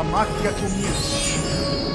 magia comience.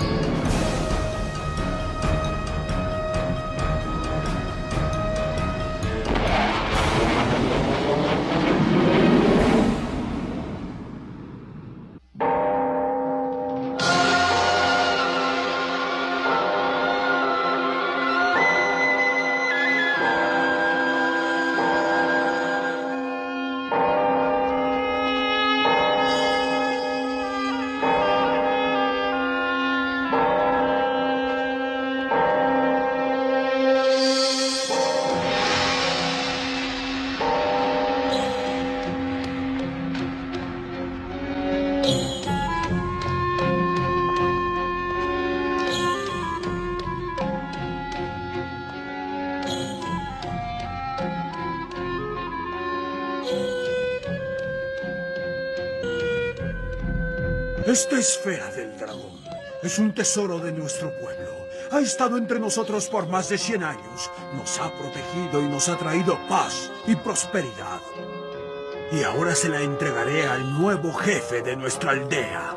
Esta esfera del dragón es un tesoro de nuestro pueblo. Ha estado entre nosotros por más de 100 años. Nos ha protegido y nos ha traído paz y prosperidad. Y ahora se la entregaré al nuevo jefe de nuestra aldea.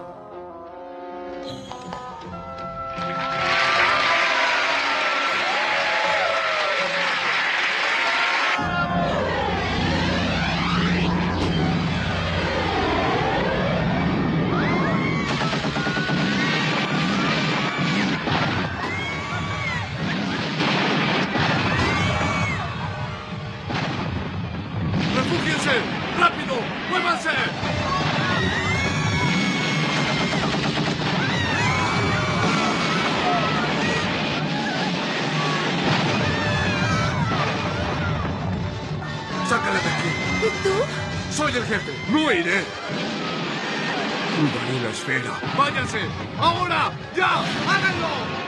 ¡Refúgiense! ¡Rápido! ¡Muévanse! ¡Sácale de aquí! ¿Y tú? ¡Soy el jefe! ¡No iré! Cuidaré la esfera. ¡Váyanse! ¡Ahora! ¡Ya! ¡Háganlo!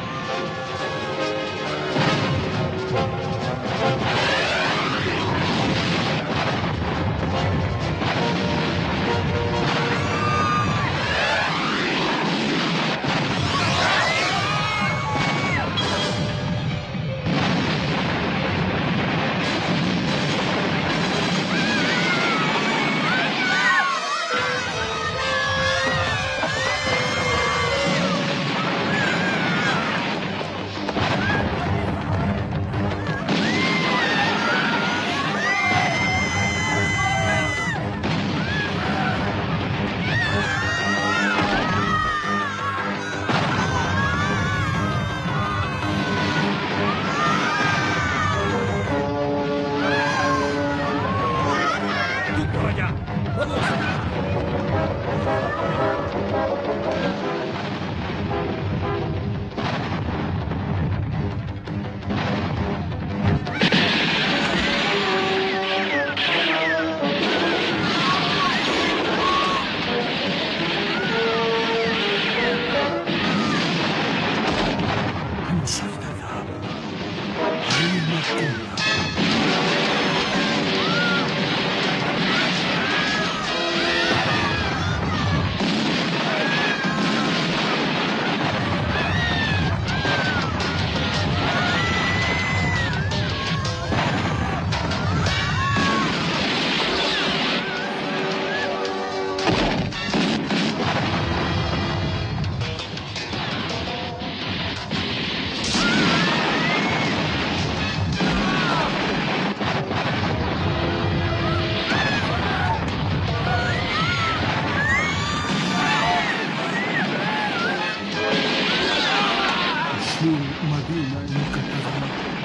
Madina Yucatán.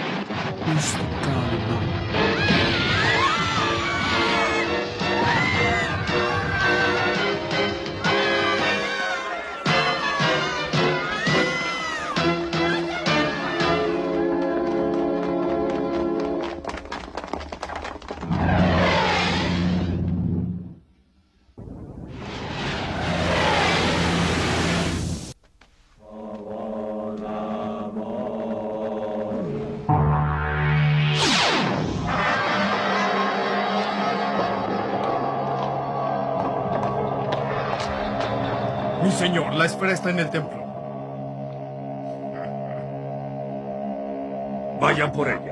Mi señor, la esfera está en el templo. Vayan por ella.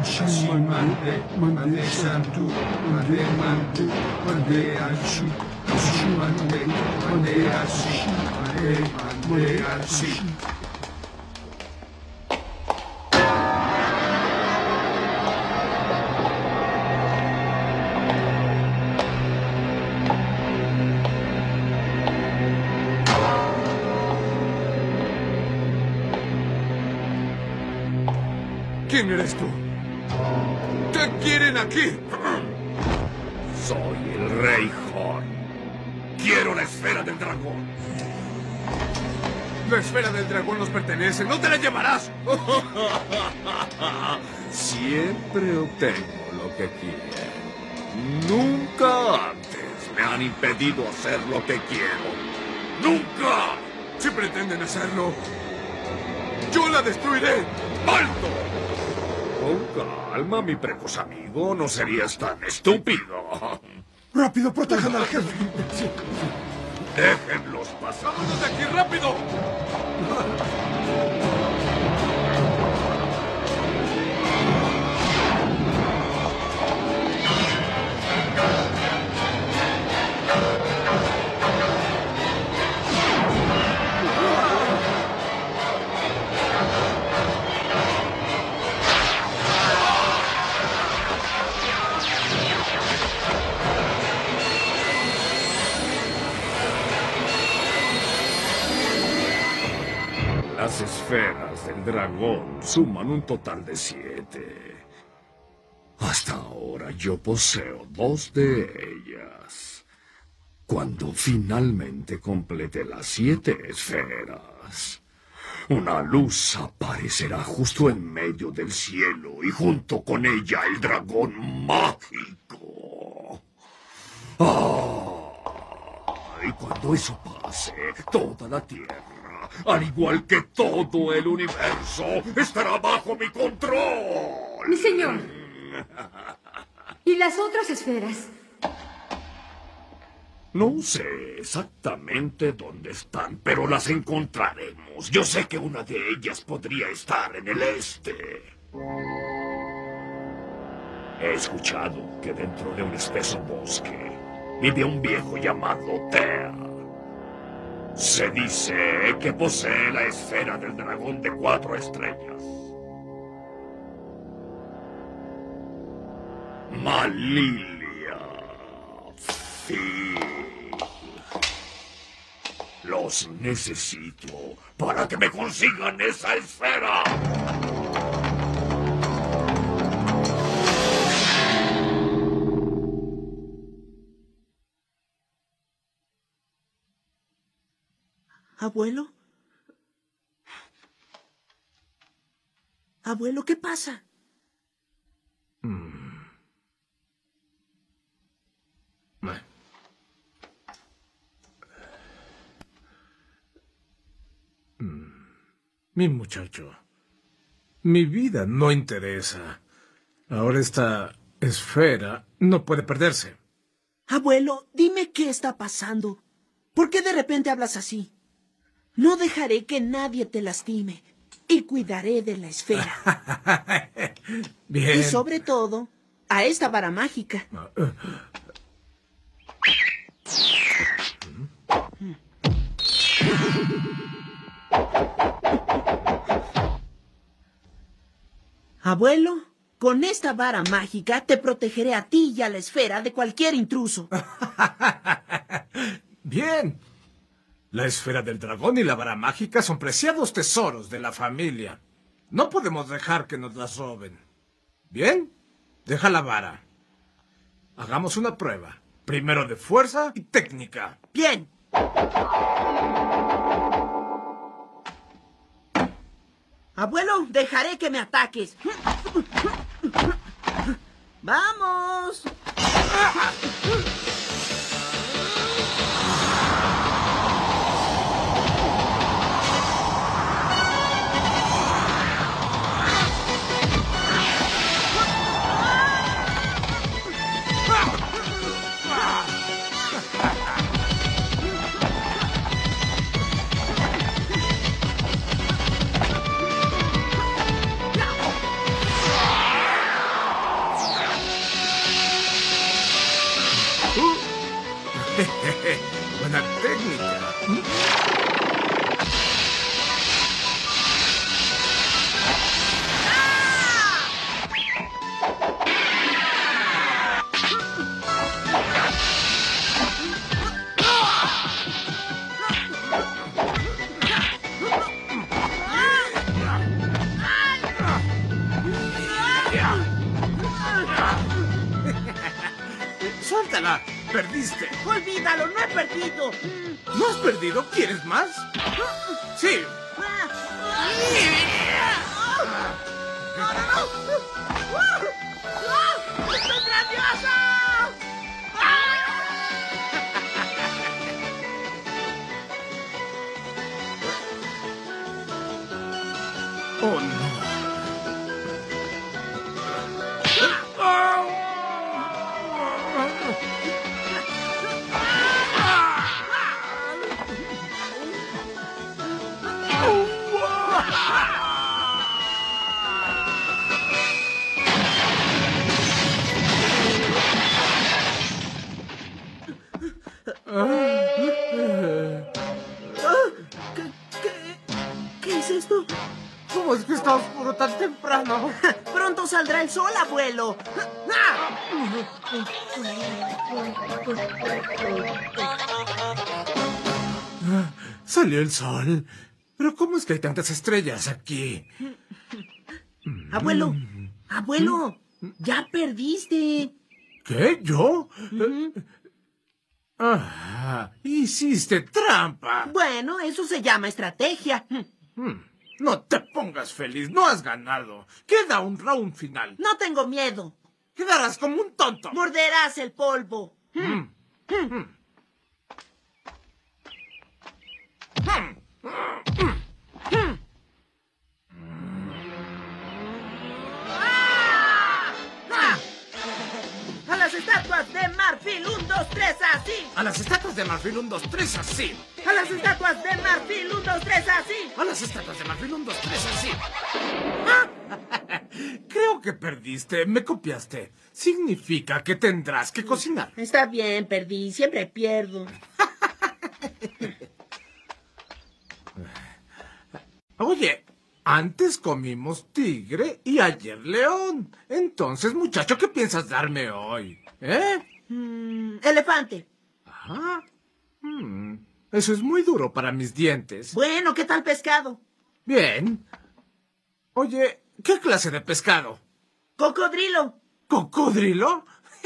Mande, Santu, Mande, Ashu. ¿Quién eres tú? ¿Qué quieren aquí? Soy el Rey Horn. Quiero la esfera del dragón. La esfera del dragón nos pertenece. ¡No te la llevarás! Siempre obtengo lo que quiero. Nunca antes me han impedido hacer lo que quiero. ¡Nunca! Si pretenden hacerlo, yo la destruiré. ¡Alto! Con calma, mi precoz amigo. No serías tan estúpido. ¡Rápido, protejan al jefe! Déjenlos pasar. ¡Vámonos de aquí rápido! Las esferas del dragón suman un total de 7. Hasta ahora yo poseo 2 de ellas. Cuando finalmente complete las 7 esferas, una luz aparecerá justo en medio del cielo y junto con ella el dragón mágico. Y cuando eso pase, toda la tierra, al igual que todo el universo, estará bajo mi control. Mi señor. ¿Y las otras esferas? No sé exactamente dónde están, pero las encontraremos. Yo sé que una de ellas podría estar en el este. He escuchado que dentro de un espeso bosque vive un viejo llamado Tea. Se dice que posee la esfera del dragón de 4 estrellas. Malilia. Phil. Los necesito para que me consigan esa esfera. ¿Abuelo? Abuelo, ¿qué pasa? Mi muchacho, mi vida no interesa. Ahora esta esfera no puede perderse. Abuelo, dime qué está pasando. ¿Por qué de repente hablas así? No dejaré que nadie te lastime y cuidaré de la esfera. Bien. Y sobre todo, a esta vara mágica. Abuelo, con esta vara mágica te protegeré a ti y a la esfera de cualquier intruso. Bien. La esfera del dragón y la vara mágica son preciados tesoros de la familia. No podemos dejar que nos las roben. Bien, deja la vara. Hagamos una prueba. Primero de fuerza y técnica. Bien. Abuelo, dejaré que me ataques. ¡Vamos! buena técnica. ¡Suéltala! ¡Perdiste! Olvídalo, no he perdido. ¿No has perdido? ¿Quieres más? Sí. ¡Estoy grandiosa! ¡Oh, no! ¿Qué es esto? ¿Cómo es que está oscuro tan temprano? Pronto saldrá el sol, abuelo. Salió el sol. Pero ¿cómo es que hay tantas estrellas aquí? Abuelo, abuelo, ya perdiste. ¿Qué? ¿Yo? Hiciste trampa. Bueno, eso se llama estrategia. No te pongas feliz, no has ganado. Queda un round final. No tengo miedo. Quedarás como un tonto. Morderás el polvo. ¡A las estatuas de marfil! ¡1, 2, 3, así! A las estatuas de marfil, 1, 2, 3, así. ¡A las estatuas de marfil! ¡1, 2, 3, así! A las estatuas de marfil, 1, 2, 3, así. Creo que perdiste, me copiaste. Significa que tendrás que cocinar. Está bien, perdí. Siempre pierdo. Oye, antes comimos tigre y ayer león. Entonces, muchacho, ¿qué piensas darme hoy? Elefante. Ajá. Eso es muy duro para mis dientes. Bueno, ¿qué tal pescado? Bien. Oye, ¿qué clase de pescado? Cocodrilo. ¿Cocodrilo?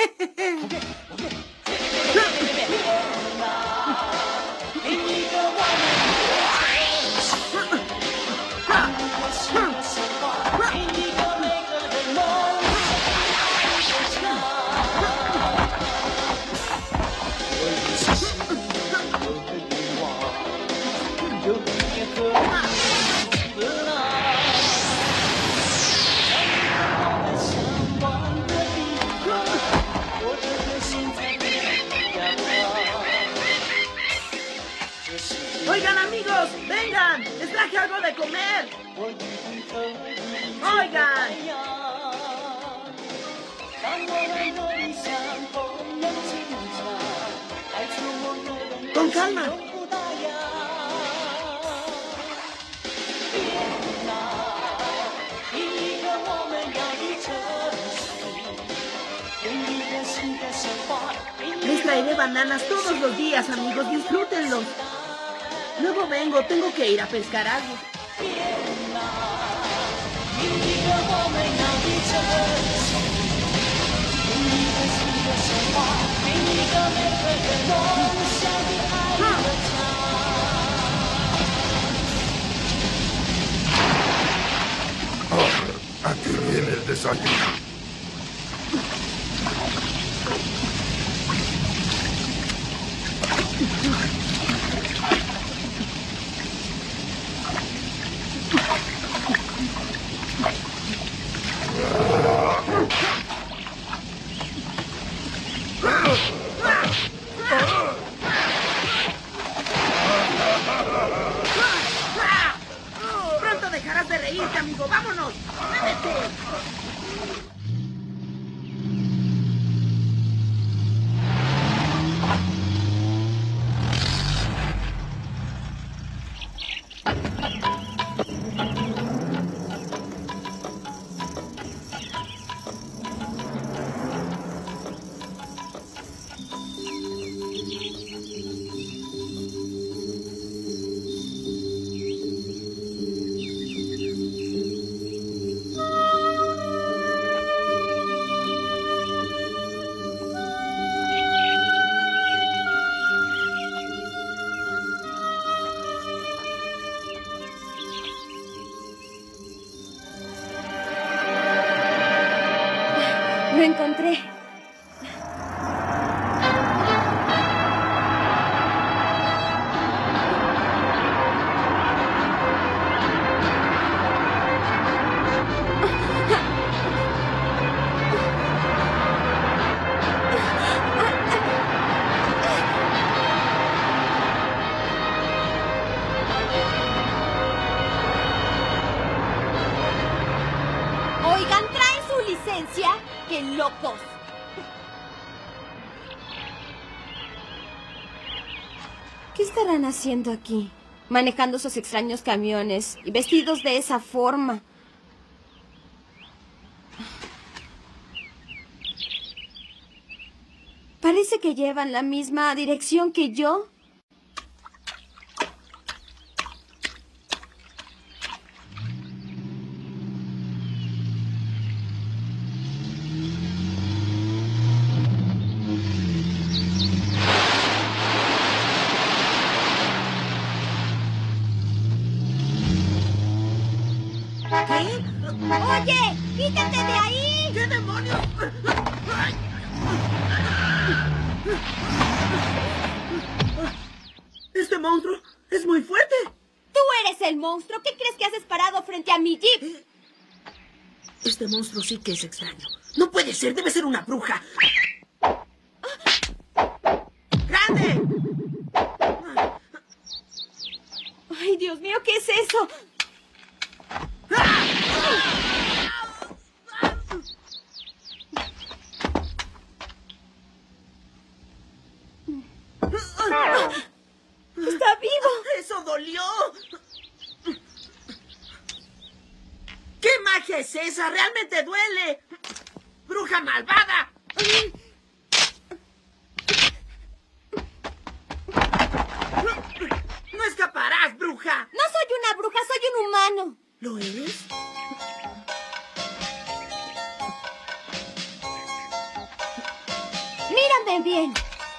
Oigan, amigos, vengan. Les traje algo de comer. Oigan. Con calma. Les traeré bananas todos los días, amigos. Disfrútenlos. Luego vengo. Tengo que ir a pescar algo. Aquí viene el desayuno. Pronto dejarás de reírte, amigo. ¡Vámonos! ¡Muévete! presencia que locos. ¿Qué estarán haciendo aquí? Manejando esos extraños camiones y vestidos de esa forma. Parece que llevan la misma dirección que yo. ¡Oye! ¡Quítate de ahí! ¿Qué demonios? Este monstruo es muy fuerte. ¡Tú eres el monstruo! ¿Qué crees que haces parado frente a mi jeep? Este monstruo sí que es extraño. No puede ser, debe ser una bruja. ¡Grande! ¡Ay, Dios mío! ¿Qué es eso? ¡Está vivo! ¡Eso dolió! ¿Qué magia es esa? ¡Realmente duele! ¡Bruja malvada! ¡No escaparás, bruja! No soy una bruja, soy un humano. ¿Lo eres? Mírame bien.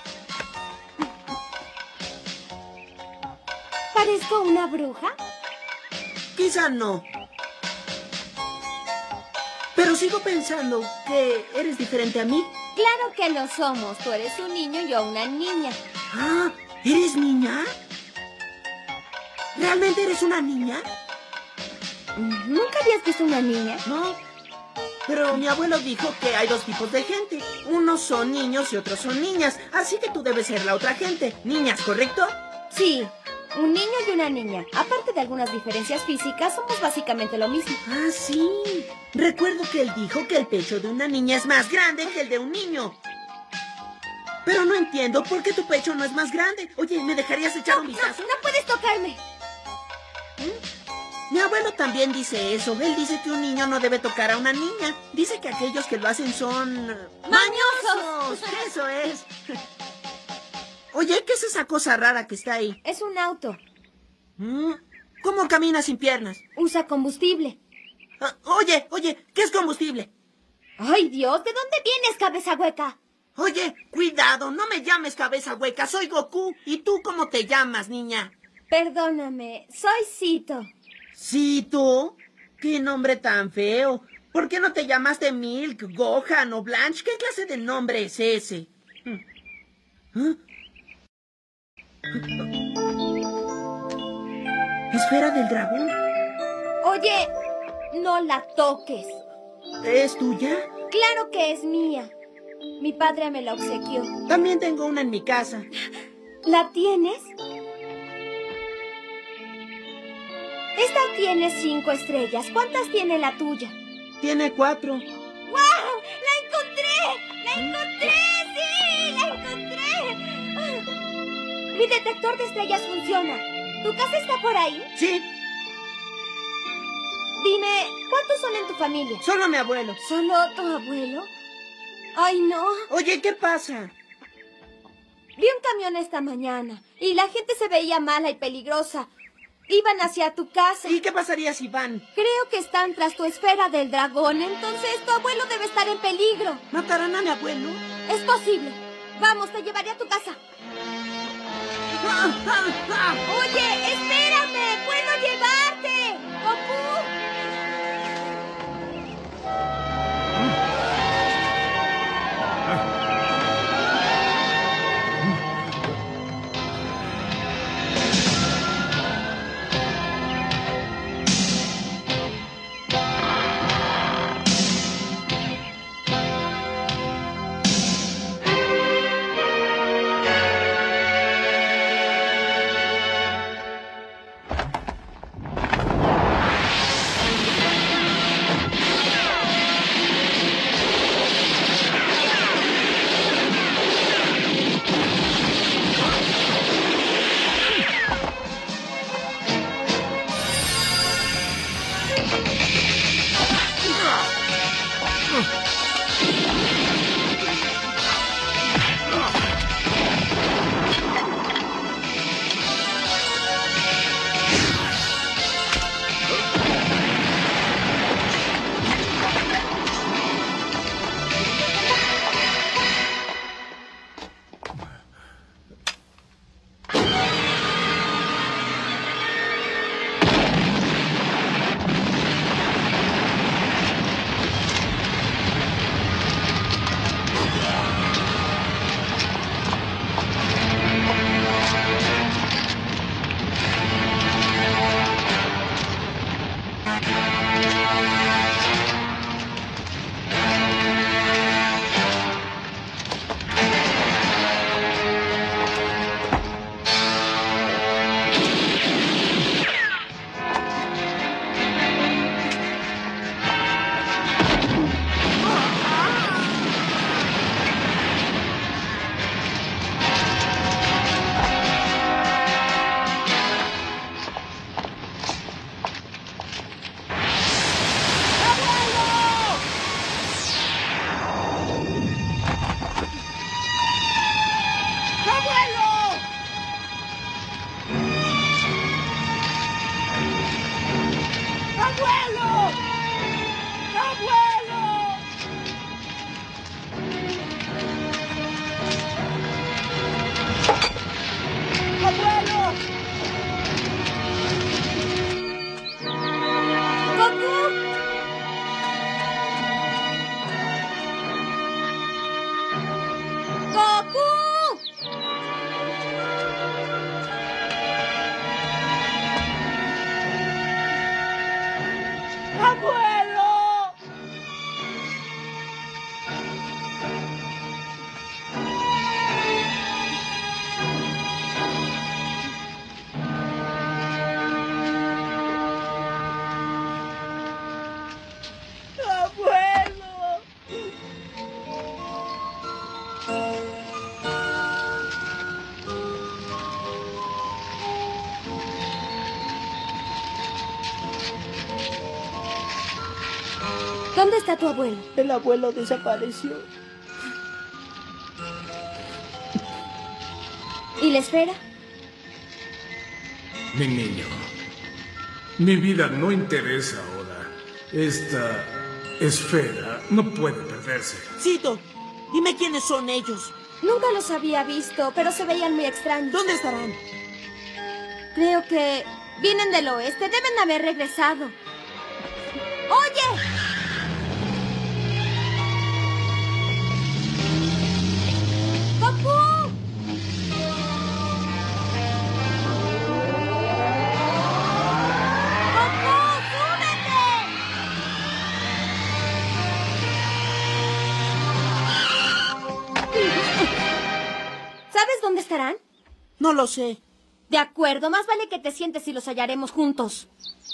¿Parezco una bruja? Quizá no. Pero sigo pensando que eres diferente a mí. Claro que lo somos. Tú eres un niño y yo una niña. Ah, ¿eres niña? ¿Realmente eres una niña? ¿Nunca habías visto una niña? No. Pero mi abuelo dijo que hay dos tipos de gente. Unos son niños y otros son niñas. Así que tú debes ser la otra gente. Niñas, ¿correcto? Sí, un niño y una niña. Aparte de algunas diferencias físicas, somos básicamente lo mismo. Ah, sí. Recuerdo que él dijo que el pecho de una niña es más grande que el de un niño. Pero no entiendo por qué tu pecho no es más grande. Oye, ¿me dejarías echar un vistazo? No puedes tocarme. Mi abuelo también dice eso. Él dice que un niño no debe tocar a una niña. Dice que aquellos que lo hacen son... ¡mañosos! Eso es. Oye, ¿qué es esa cosa rara que está ahí? Es un auto. ¿Cómo camina sin piernas? Usa combustible. Oye, ¿qué es combustible? ¡Ay, Dios! ¿De dónde vienes, cabeza hueca? Oye, cuidado, no me llames cabeza hueca. Soy Goku. ¿Y tú cómo te llamas, niña? Perdóname, soy Cito. ¿Cito? ¡Qué nombre tan feo! ¿Por qué no te llamaste Milk, Gohan o Blanche? ¿Qué clase de nombre es ese? Esfera del dragón. Oye, no la toques. ¿Es tuya? Claro que es mía. Mi padre me la obsequió. También tengo una en mi casa. ¿La tienes? Esta tiene 5 estrellas. ¿Cuántas tiene la tuya? Tiene 4. ¡Wow! ¡La encontré! ¡La encontré! ¡Sí! ¡La encontré! Mi detector de estrellas funciona. ¿Tu casa está por ahí? Sí. Dime, ¿cuántos son en tu familia? Solo mi abuelo. ¿Solo tu abuelo? ¡Ay, no! Oye, ¿qué pasa? Vi un camión esta mañana y la gente se veía mala y peligrosa. Iban hacia tu casa. ¿Y qué pasaría si van? Creo que están tras tu esfera del dragón, entonces tu abuelo debe estar en peligro. ¿Matarán a mi abuelo? Es posible. Vamos, te llevaré a tu casa. Oye, espérame, puedo llevarte. Goku. ¿Dónde está tu abuelo? El abuelo desapareció. ¿Y la esfera? Mi niño, mi vida no interesa ahora. Esta esfera no puede perderse. Cito, dime quiénes son ellos. Nunca los había visto, pero se veían muy extraños. ¿Dónde estarán? Creo que vienen del oeste. Deben haber regresado. ¡Oye! ¡Goku! ¡Goku, súbete! ¿Sabes dónde estarán? No lo sé. De acuerdo, más vale que te sientes y los hallaremos juntos.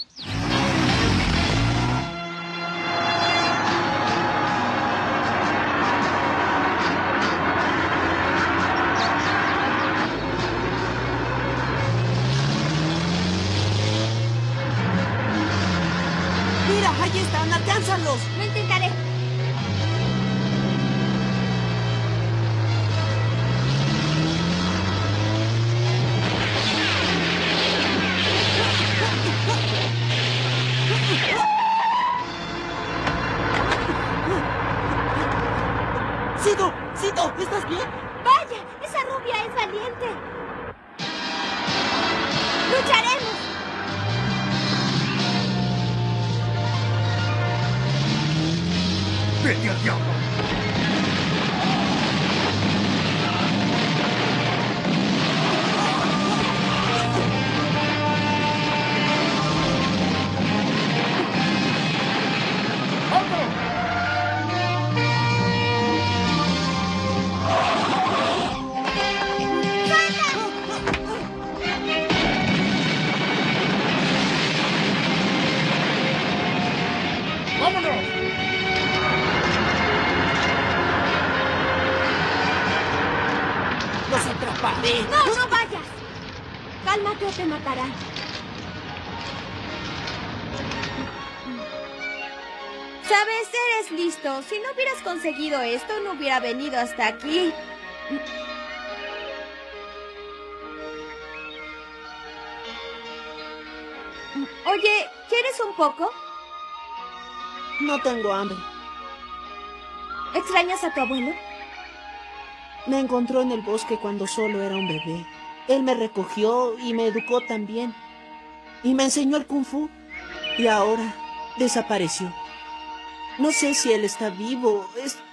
Mira, ahí están, alcánzalos. Lo intentaré. Cito, ¿estás bien? ¡Vaya! ¡Esa rubia es valiente! ¡Lucharemos! ¡Vete al diablo! Los atraparé. ¡No, no vayas! Cálmate o te matarán. Sabes, eres listo. Si no hubieras conseguido esto, no hubiera venido hasta aquí. Oye, ¿quieres un poco? No tengo hambre. ¿Extrañas a tu abuelo? Me encontró en el bosque cuando solo era un bebé. Él me recogió y me educó también. Y me enseñó el kung fu. Y ahora desapareció. No sé si él está vivo.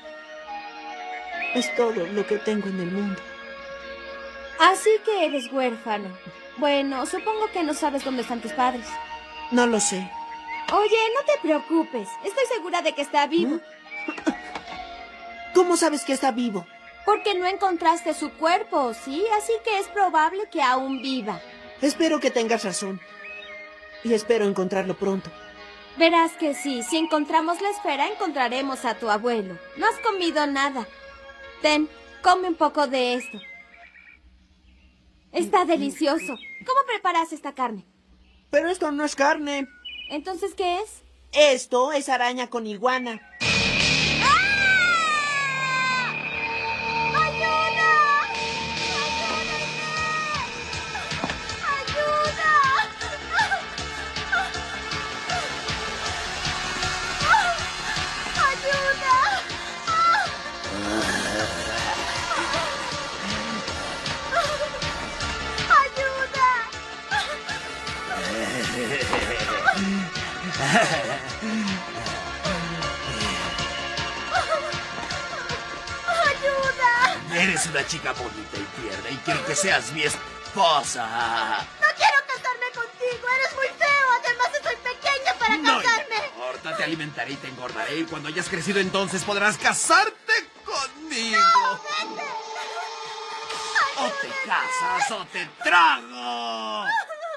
Es todo lo que tengo en el mundo. Así que eres huérfano. Bueno, supongo que no sabes dónde están tus padres. No lo sé. Oye, no te preocupes. Estoy segura de que está vivo. ¿Cómo sabes que está vivo? Porque no encontraste su cuerpo, ¿sí? Así que es probable que aún viva. Espero que tengas razón. Y espero encontrarlo pronto. Verás que sí. Si encontramos la esfera, encontraremos a tu abuelo. No has comido nada. Ten, come un poco de esto. Está delicioso. ¿Cómo preparas esta carne? Pero esto no es carne. ¿Entonces qué es? Esto es araña con iguana. Eres una chica bonita y tierna y quiero que seas mi esposa. No quiero casarme contigo, eres muy feo. Además, soy pequeña para casarme. No importa, te alimentaré y te engordaré. Y cuando hayas crecido entonces podrás casarte conmigo. No, vete. O te casas o te trago.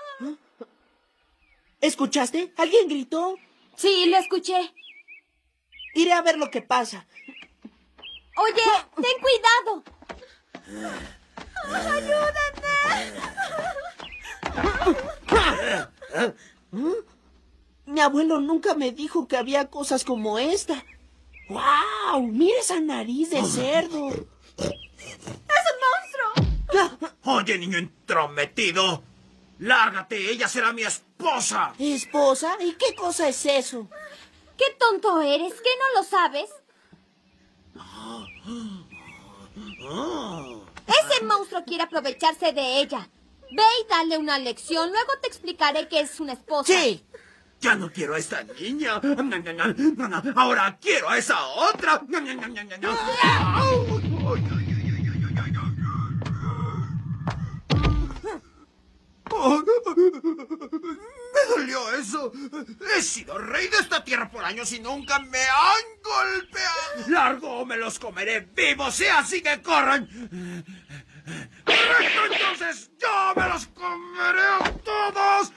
¿Escuchaste? ¿Alguien gritó? Sí, lo escuché. Iré a ver lo que pasa. Oye, ten cuidado. Mi abuelo nunca me dijo que había cosas como esta. ¡Guau! ¡Mira esa nariz de cerdo! ¡Es un monstruo! Oye, niño entrometido. Lárgate, ella será mi esposa. ¿Esposa? ¿Y qué cosa es eso? ¡Qué tonto eres! ¿Qué no lo sabes? Ese monstruo quiere aprovecharse de ella. Ve y dale una lección. Luego te explicaré que es una esposa. Sí. Ya no quiero a esta niña. Ahora quiero a esa otra. Me dolió eso. He sido rey de esta tierra por años y nunca me han golpeado. Largo o me los comeré vivos, sea así que corran. ¡Correcto, entonces! ¡Yo me los comeré a todos!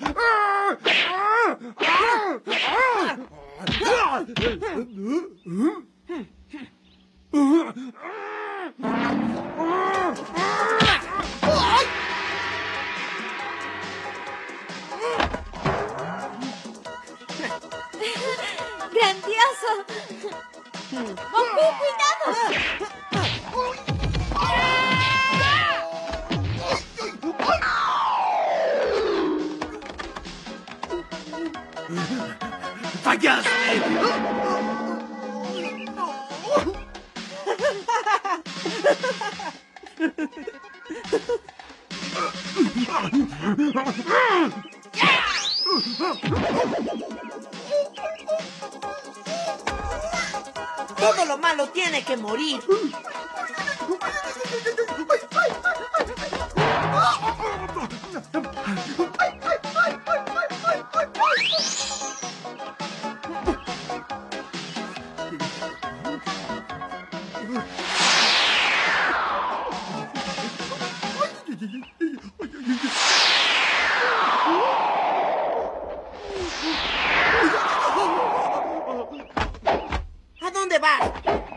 ¡Grandioso! ¡Bumblebee, cuidado! ¡Fallaste! Todo lo malo tiene que morir. ¿A dónde vas?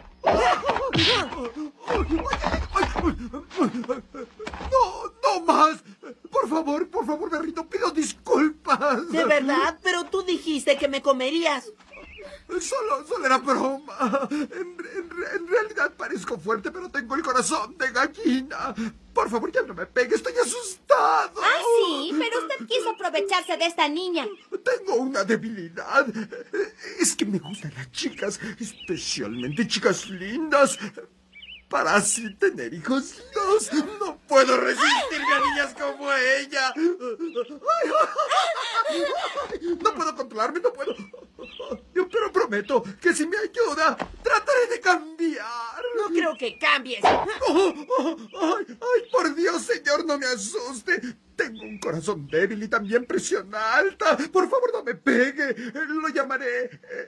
No más. Por favor, Berrito, pido disculpas. ¿De verdad? Pero tú dijiste que me comerías. Solo era broma. En realidad parezco fuerte, pero tengo el corazón de gallina. Por favor, ya no me pegue, estoy asustado. Ah, sí, pero usted quiso aprovecharse de esta niña. Tengo una debilidad. Es que me gustan las chicas, especialmente chicas lindas. Para así tener hijos dos. No puedo resistirme a niñas como ella. No puedo controlarme, no puedo. Pero prometo que si me ayuda, trataré de cambiar. No creo que cambies. Ay, por Dios, señor, no me asuste. Tengo un corazón débil y también presión alta. Por favor, no me pegue. Lo llamaré...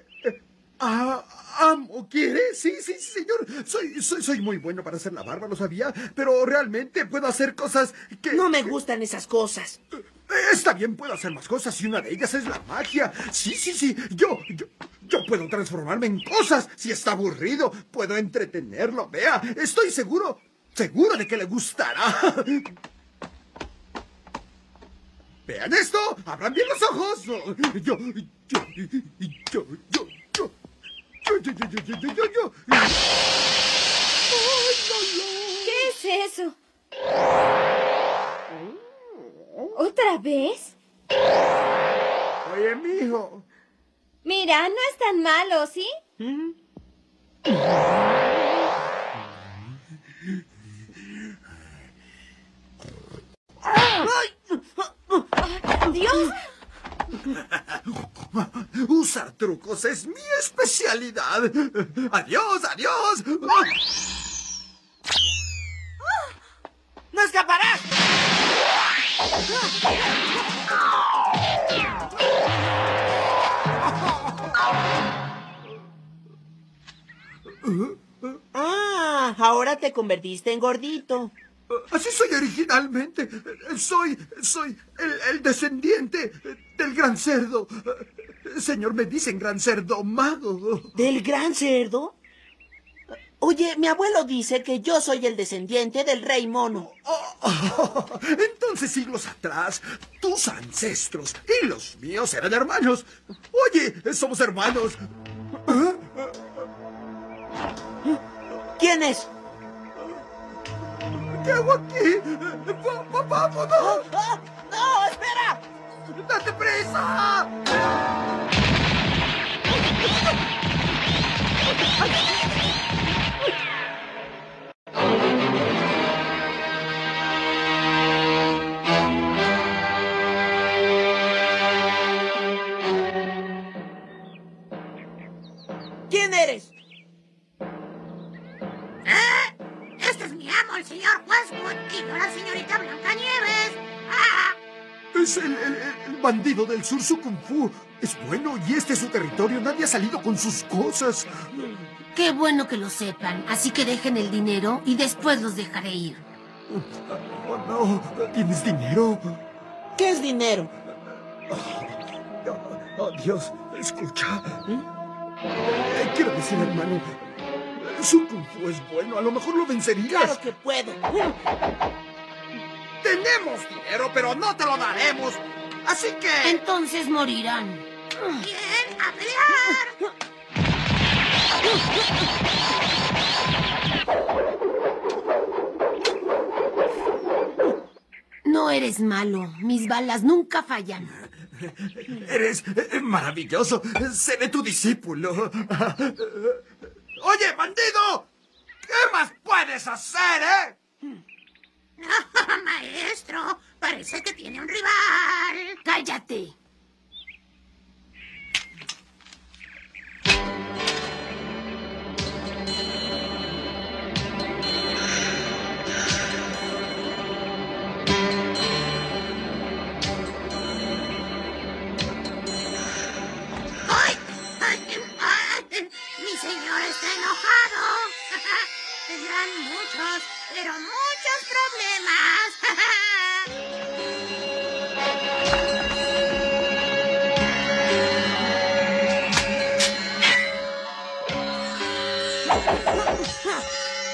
amo, ¿quiere? Sí, señor. Soy muy bueno para hacer la barba, lo sabía. Pero realmente puedo hacer cosas que... No me gustan esas cosas. Está bien, puedo hacer más cosas y una de ellas es la magia. Sí. Yo puedo transformarme en cosas. Si está aburrido, puedo entretenerlo. Vea, estoy seguro de que le gustará. Vean esto, abran bien los ojos. Yo. ¿Qué es eso? ¿Otra vez? Oye, mijo. Mira, no es tan malo, ¿sí? ¡Dios! Usar trucos es mi especialidad. Adiós. ¡No escaparás! Ahora te convertiste en gordito. Así soy originalmente. Soy el descendiente del gran cerdo. Señor, me dicen gran cerdo mago. ¿Del gran cerdo? Oye, mi abuelo dice que yo soy el descendiente del rey mono. Entonces, siglos atrás, tus ancestros y los míos eran hermanos. Oye, somos hermanos. ¿Quién es? ¿Qué hago aquí? ¡Vámonos! ¡No, espera! ¡Date prisa! ¿Quién eres? Este es mi amo, el señor Westwood, y yo la señorita Blancanieves. ¡Ah! Es el bandido del sur, su Kung Fu. Es bueno y este es su territorio. Nadie ha salido con sus cosas. Qué bueno que lo sepan. Así que dejen el dinero y después los dejaré ir. Oh, no. ¿Tienes dinero? ¿Qué es dinero? Oh, Dios. Escucha. Quiero decir, hermano, su Kung Fu es bueno. A lo mejor lo vencerías. ¡Claro que puedo! Tenemos dinero, pero no te lo daremos. Así que... Entonces morirán. ¡Bien, a pelear! No eres malo. Mis balas nunca fallan. Eres maravilloso. Seré tu discípulo. Oye, bandido. ¿Qué más puedes hacer, Maestro, parece que tiene un rival. ¡Cállate! Mi señor está enojado. Tendrán muchos, pero muchos problemas.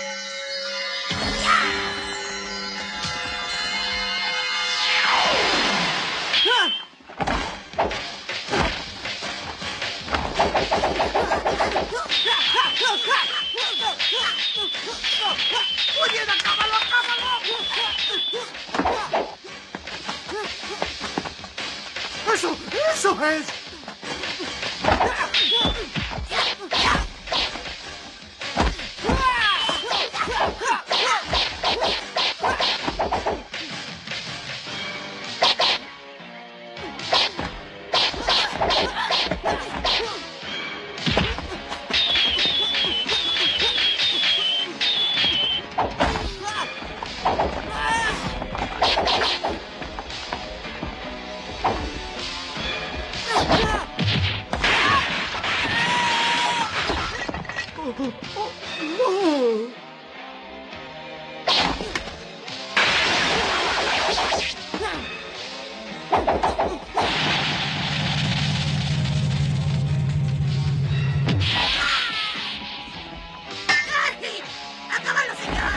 Oye, acábalo, acábalo. ¡Eso es! ¡Acábalo, señor!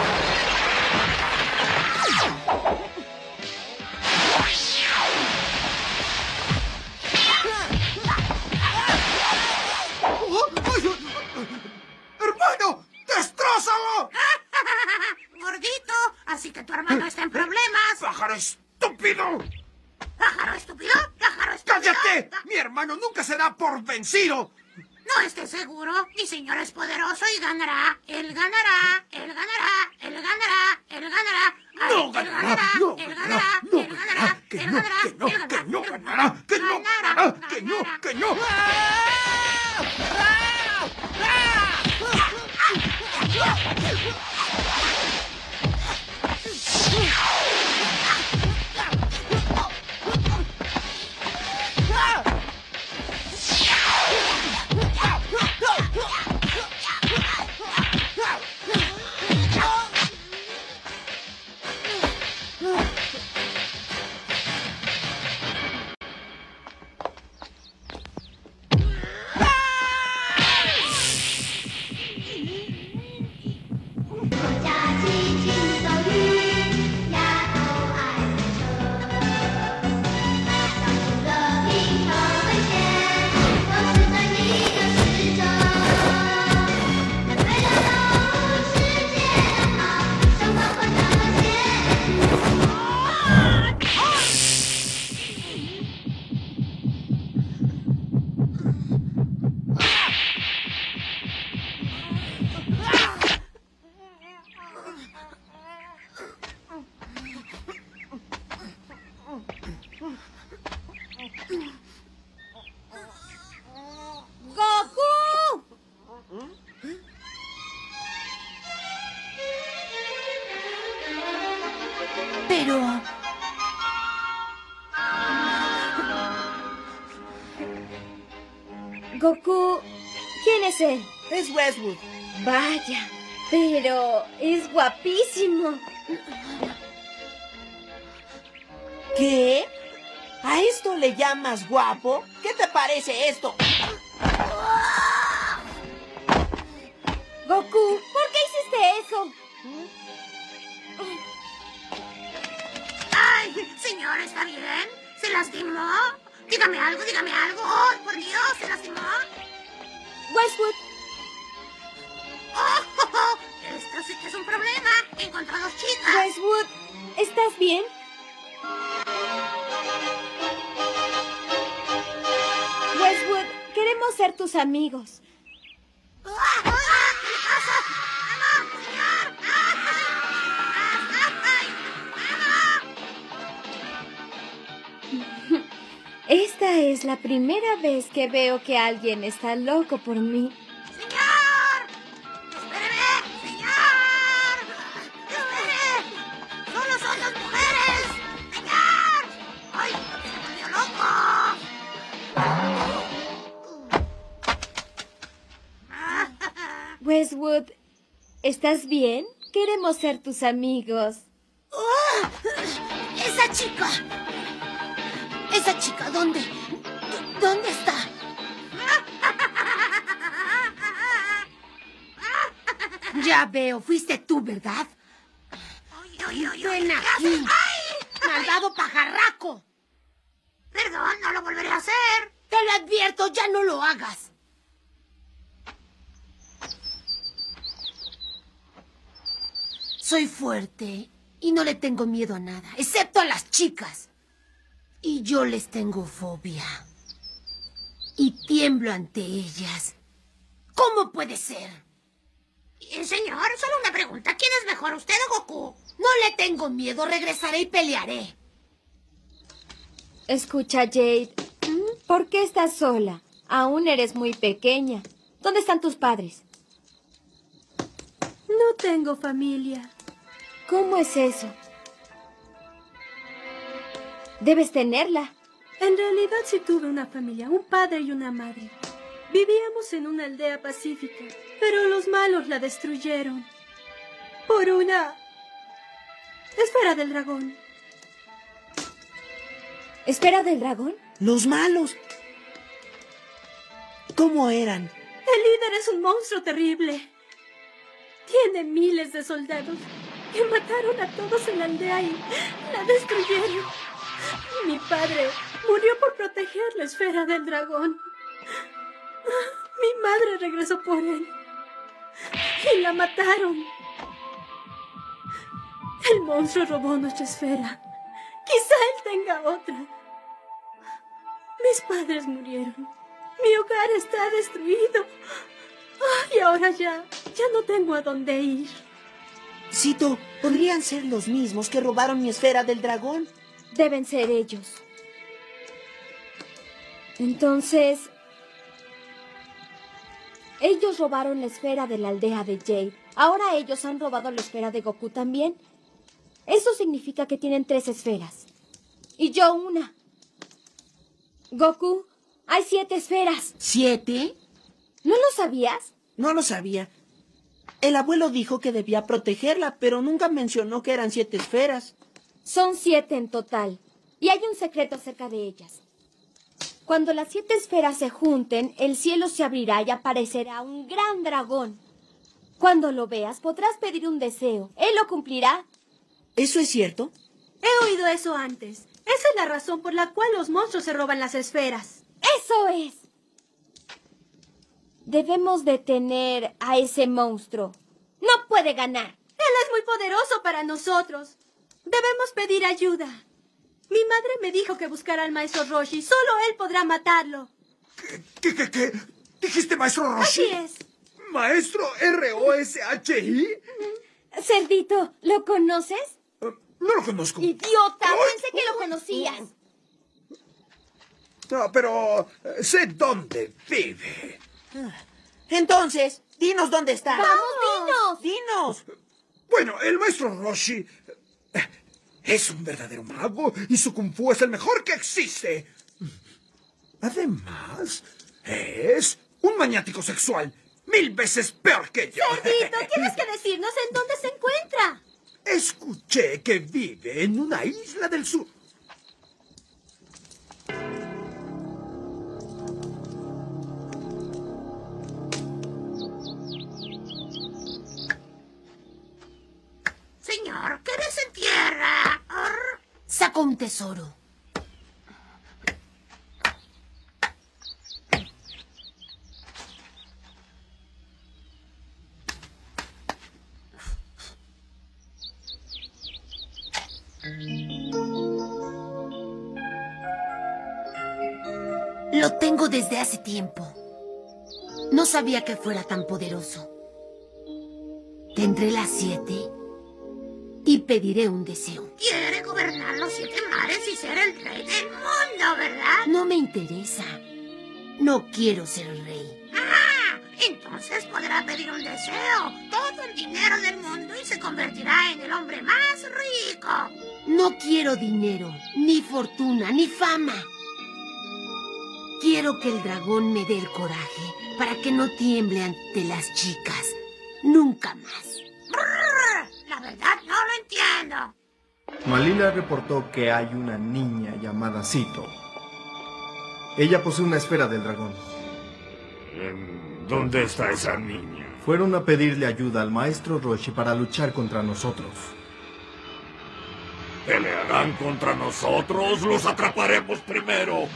¡Hermano! ¡Destrózalo! Gordito, así que tu hermano está en problemas. ¡Pájaro estúpido! ¿Pájaro estúpido? ¿Pájaro estúpido? ¡Cállate! ¡Mi hermano nunca se da por vencido! No estés seguro. Mi señor es poderoso y ganará. Él ganará. Él ganará. Él ganará. Él ganará. ¡No ganará! ¡No Él ganará! ganará. ¡No Él ganará! ganará. ¡Que Él no! ganará. ¡Que no! Él ¡Que no ganará. ganará! ¡Que no ganará! ¡Que no! ¡Que no! es él? Es Westwood. Vaya, pero es guapísimo. ¿Qué? ¿A esto le llamas guapo? ¿Qué te parece esto? Goku, ¿por qué hiciste eso? ¡Ay, señor, está bien! ¿Se lastimó? Dígame algo, dígame algo. ¡Oh, por Dios, se lastimó! Westwood. ¡Oh! Esto sí que es un problema. Encontró a 2 chicas. Westwood, ¿estás bien? Westwood, queremos ser tus amigos. ¿Qué pasa? ¡Vamos, señor! Esta es la primera vez que veo que alguien está loco por mí. ¡Señor! ¡Espéreme! ¡Señor! ¡Espere! ¡Solo son 2 mujeres! ¡Señor! ¡Ay, se volvió loco! Westwood, ¿estás bien? Queremos ser tus amigos. ¡Oh! ¡Esa chica! ¿Esa chica dónde? ¿Dónde está? Ya veo, fuiste tú, ¿verdad? Ven aquí, malvado pajarraco. Perdón, no lo volveré a hacer. Te lo advierto, ya no lo hagas. Soy fuerte y no le tengo miedo a nada, excepto a las chicas. Y yo les tengo fobia. Y tiemblo ante ellas. ¿Cómo puede ser? Señor, solo una pregunta. ¿Quién es mejor, usted o Goku? No le tengo miedo, regresaré y pelearé. Escucha, Jade. ¿Por qué estás sola? Aún eres muy pequeña. ¿Dónde están tus padres? No tengo familia. ¿Cómo es eso? Debes tenerla. En realidad sí tuve una familia, un padre y una madre. Vivíamos en una aldea pacífica, pero los malos la destruyeron. Por una esfera del dragón. ¿Esfera del dragón? Los malos. ¿Cómo eran? El líder es un monstruo terrible. Tiene miles de soldados que mataron a todos en la aldea y la destruyeron. Mi padre murió por proteger la esfera del dragón. Mi madre regresó por él y la mataron. El monstruo robó nuestra esfera. Quizá él tenga otra. Mis padres murieron. Mi hogar está destruido. Y ahora ya no tengo a dónde ir. Cito, podrían ser los mismos que robaron mi esfera del dragón. Deben ser ellos. Entonces, ellos robaron la esfera de la aldea de Jade. Ahora ellos han robado la esfera de Goku también. Eso significa que tienen 3 esferas. Y yo una. Goku, hay 7 esferas. ¿7? ¿No lo sabías? No lo sabía. El abuelo dijo que debía protegerla, pero nunca mencionó que eran 7 esferas. Son 7 en total. Y hay un secreto acerca de ellas. Cuando las 7 esferas se junten, el cielo se abrirá y aparecerá un gran dragón. Cuando lo veas, podrás pedir un deseo. Él lo cumplirá. ¿Eso es cierto? He oído eso antes. Esa es la razón por la cual los monstruos se roban las esferas. ¡Eso es! Debemos detener a ese monstruo. No puede ganar. Él es muy poderoso para nosotros. Debemos pedir ayuda. Mi madre me dijo que buscara al maestro Roshi. Solo él podrá matarlo. ¿Qué? ¿Dijiste maestro Roshi? Así es. ¿Maestro R-O-S-H-I? Cerdito, ¿lo conoces? No lo conozco. ¡Idiota! Pensé que lo conocías. No, pero sé dónde vive. Entonces, dinos dónde está. ¡Vamos, dinos! ¡Dinos! Bueno, el maestro Roshi es un verdadero mago y su kung fu es el mejor que existe. Además, es Un maniático sexual. 1000 veces peor que yo. Cerdito, tienes que decirnos en dónde se encuentra. Escuché que vive en una isla del sur. Señor, ¿qué desentierra? Sacó un tesoro. Lo tengo desde hace tiempo. No sabía que fuera tan poderoso. Tendré las 7 y pediré un deseo. Quiere gobernar los 7 mares y ser el rey del mundo, ¿verdad? No me interesa. No quiero ser rey. ¡Ah! Entonces podrá pedir un deseo. Todo el dinero del mundo y se convertirá en el hombre más rico. No quiero dinero, ni fortuna, ni fama. Quiero que el dragón me dé el coraje para que no tiemble ante las chicas. Nunca más. Brrr, la verdad no lo entiendo. Malila reportó que hay una niña llamada Cito. Ella posee una esfera del dragón. ¿Dónde está esa niña? Fueron a pedirle ayuda al maestro Roshi para luchar contra nosotros. ¿Pelearán contra nosotros? ¡Los atraparemos primero!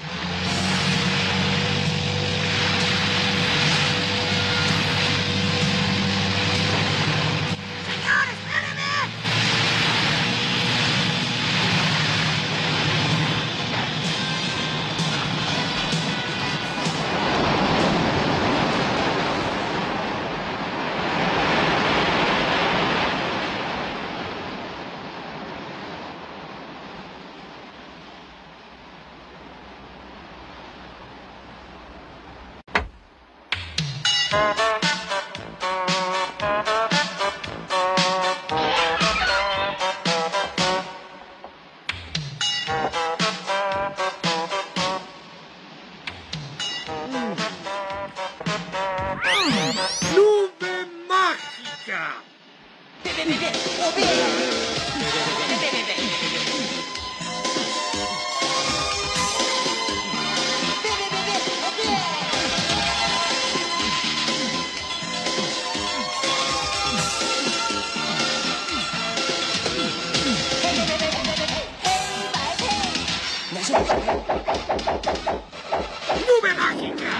¡Nube mágica! ¡Nube mágica!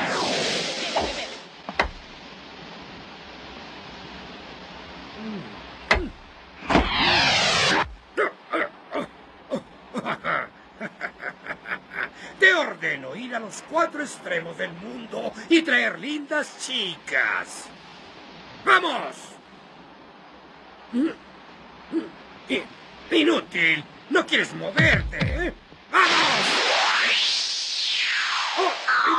Te ordeno ir a los 4 extremos del mundo y traer lindas chicas. ¡Vamos! Inútil. ¿No quieres moverte, eh? ¡Vamos! ¡Oh,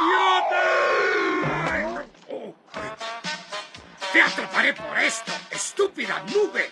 idiota! Oh. ¡Te atraparé por esto, estúpida nube!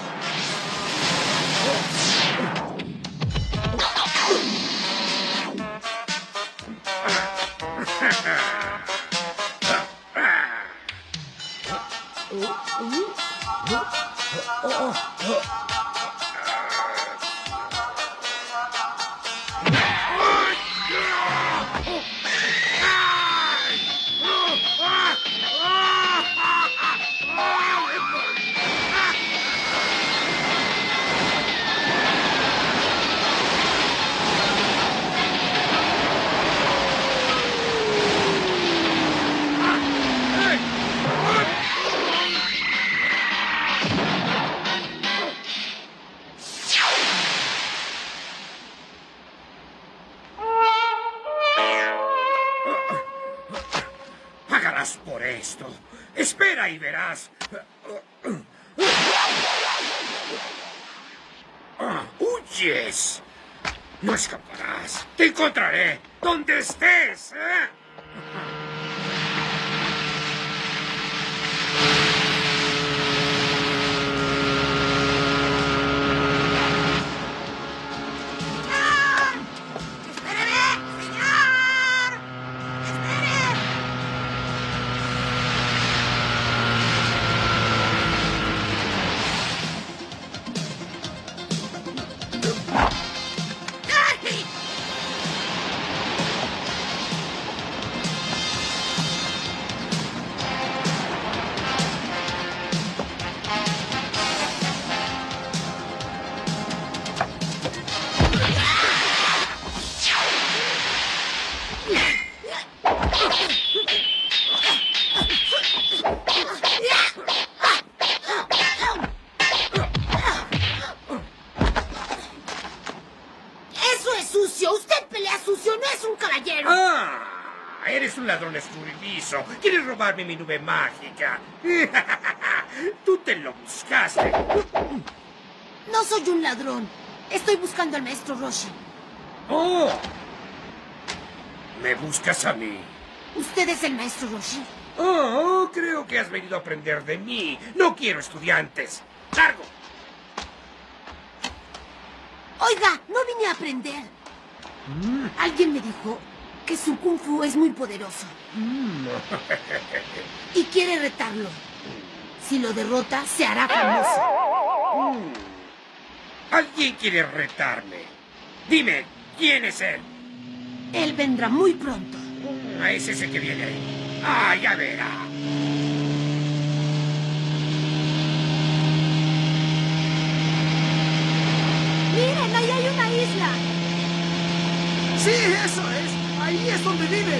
Pagarás por esto. Espera y verás. ¡Huyes! No escaparás. Te encontraré donde estés, ¿eh? un ladrón escurridizo. Quieres robarme mi nube mágica. Tú te lo buscaste. No soy un ladrón. Estoy buscando al maestro Roshi. ¡Oh! ¿Me buscas a mí? ¿Usted es el maestro Roshi? Oh, creo que has venido a aprender de mí. No quiero estudiantes. ¡Largo! Oiga, no vine a aprender. Alguien me dijo que su kung fu es muy poderoso. Y quiere retarlo. Si lo derrota, se hará famoso. Alguien quiere retarme. Dime, ¿quién es él? Él vendrá muy pronto. Es ese que viene ahí. Ah, ya verá. ¡Miren, ahí hay una isla! ¡Sí, eso es! ¡Ahí es donde viven!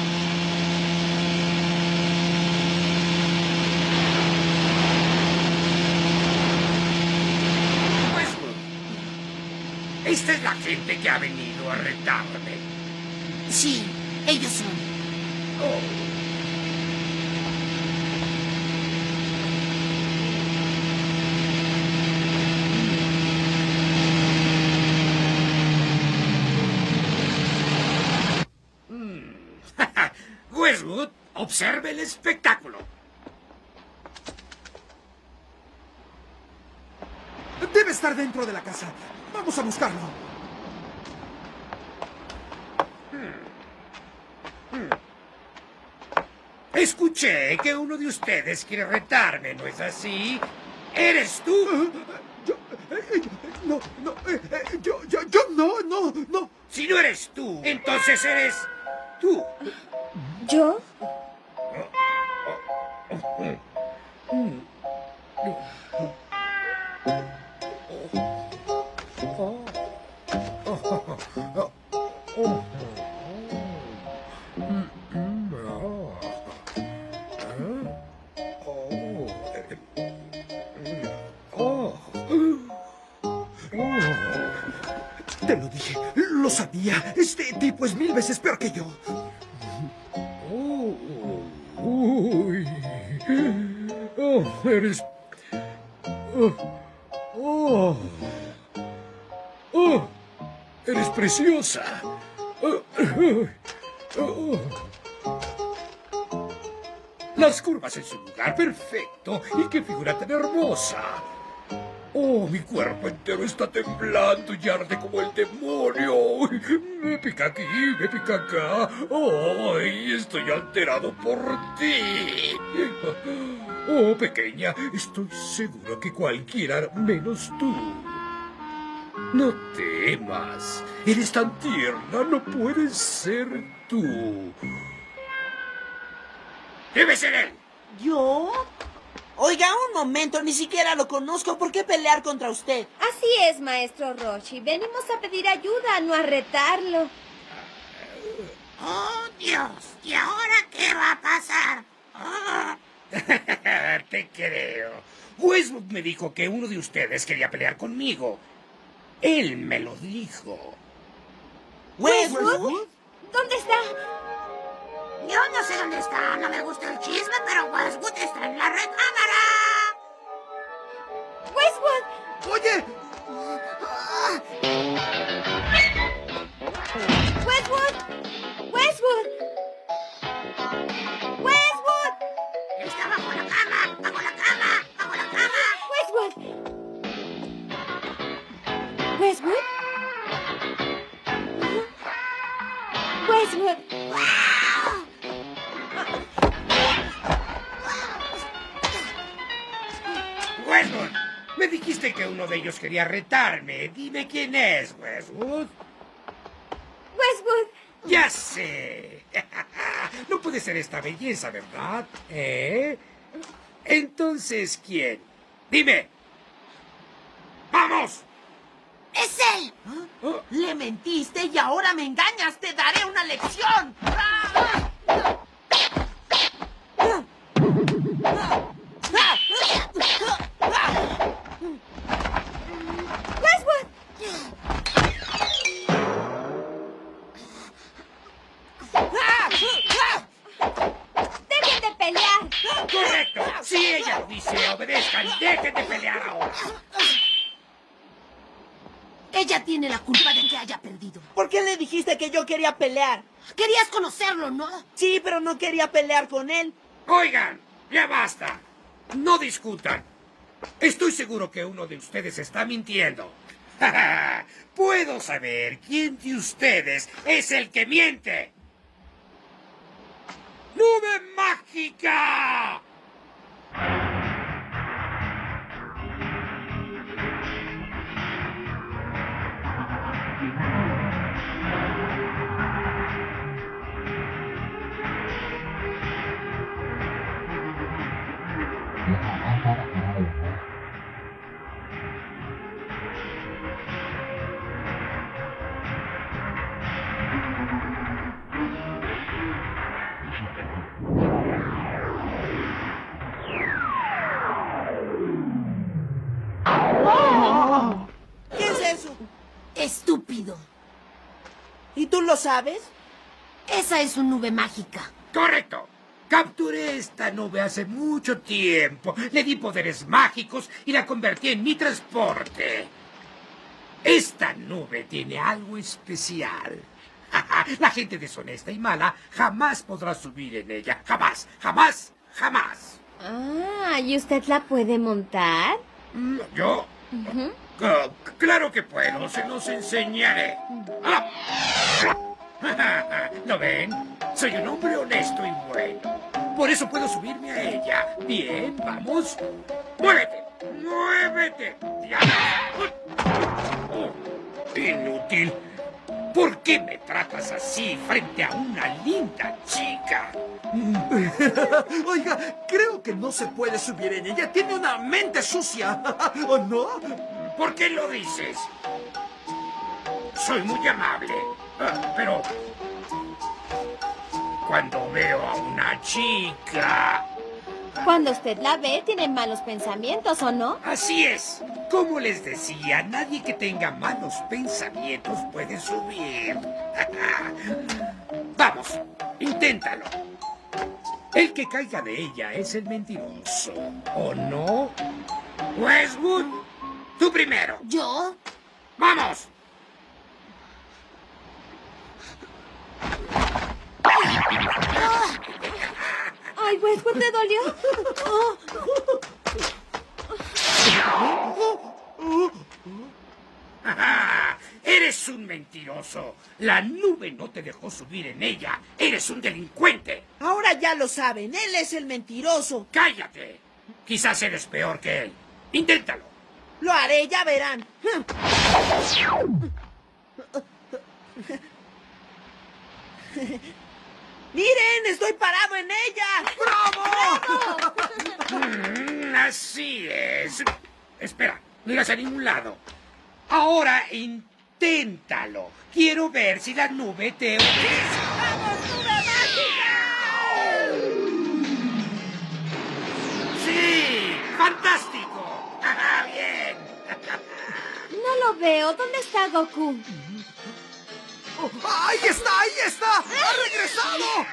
Westwood, esta es la gente que ha venido a retarme. Sí, ellos son. Oh. Westwood, observe el espectáculo. Debe estar dentro de la casa. Vamos a buscarlo. Escuché que uno de ustedes quiere retarme, ¿no es así? ¿Eres tú? No, no. Si no eres tú, entonces eres tú. ¿Yo? Te lo dije, lo sabía. Este tipo es 1000 veces peor que yo. Uy. Oh, eres... eres preciosa. Las curvas en su lugar perfecto. Y qué figura tan hermosa. Oh, mi cuerpo entero está temblando y arde como el demonio. Uy, me pica aquí, me pica acá. Oh, estoy alterado por ti. Oh, pequeña, estoy seguro que cualquiera menos tú. No temas. Eres tan tierna, no puedes ser tú. Debe ser él. ¿Yo? Oiga, un momento, ni siquiera lo conozco. ¿Por qué pelear contra usted? Así es, maestro Roshi. Venimos a pedir ayuda, no a retarlo. ¡Oh, Dios! ¿Y ahora qué va a pasar? Oh. Te creo. Westwood me dijo que uno de ustedes quería pelear conmigo. Él me lo dijo. ¿Westwood? ¿Dónde está? Yo no sé dónde está, no me gusta el chisme, pero Westwood está en la recámara. ¡Westwood! ¡Oye! ¡Westwood! ¡Westwood! ¡Westwood! Está bajo la cama, bajo la cama, bajo la cama. ¡Westwood! ¿Westwood? ¡Westwood! Westwood, me dijiste que uno de ellos quería retarme. Dime quién es, Westwood. ¡Westwood! Ya sé. No puede ser esta belleza, ¿verdad? Entonces, ¿quién? Dime. ¡Vamos! ¡Es él! Le mentiste y ahora me engañas. ¡Te daré una lección! ¡Westwood! Correcto. Si ella lo dice, obedezcan. Dejen de pelear ahora. Ella tiene la culpa de que haya perdido. ¿Por qué le dijiste que yo quería pelear? Querías conocerlo, ¿no? Sí, pero no quería pelear con él. Oigan, ya basta. No discutan. Estoy seguro que uno de ustedes está mintiendo. ¿Puedo saber quién de ustedes es el que miente? ¡Nube mágica! ¿Qué es eso? Estúpido. ¿Y tú lo sabes? Esa es una nube mágica. ¡Correcto! Capturé esta nube hace mucho tiempo. Le di poderes mágicos y la convertí en mi transporte. Esta nube tiene algo especial. La gente deshonesta y mala jamás podrá subir en ella. Jamás, jamás, jamás. Ah, ¿y usted la puede montar? ¿Yo? Claro que puedo, se los enseñaré. ¡Ah! ¿Lo ven? Soy un hombre honesto y bueno. Por eso puedo subirme a ella. Bien, vamos. ¡Muévete! ¡Muévete! ¡Ya! Oh, inútil. ¿Por qué me tratas así frente a una linda chica? Oiga, creo que no se puede subir en ella. Tiene una mente sucia. ¿O no? ¿Por qué lo dices? Soy muy amable. Pero cuando veo a una chica... Cuando usted la ve, tiene malos pensamientos, ¿o no? Así es. Como les decía, nadie que tenga malos pensamientos puede subir. Vamos, inténtalo. El que caiga de ella es el mentiroso, ¿o no? Westwood, tú primero. ¿Yo? ¡Vamos! Ay, Westwood, ¿te dolió? Eres un mentiroso. La nube no te dejó subir en ella. Eres un delincuente. Ahora ya lo saben, él es el mentiroso. ¡Cállate! Quizás eres peor que él. Inténtalo. Lo haré, ya verán. ¡Miren! ¡Estoy parado en ella! ¡Bravo! Así es. Espera, no irás a ningún lado. Ahora inténtalo. Quiero ver si la nube te obedece. ¡Vamos, nube mágica! ¡Sí! ¡Fantástico! ¡Bien! No lo veo. ¿Dónde está Goku? Oh, ¡ahí está! ¡Ahí está! ¡Ha regresado!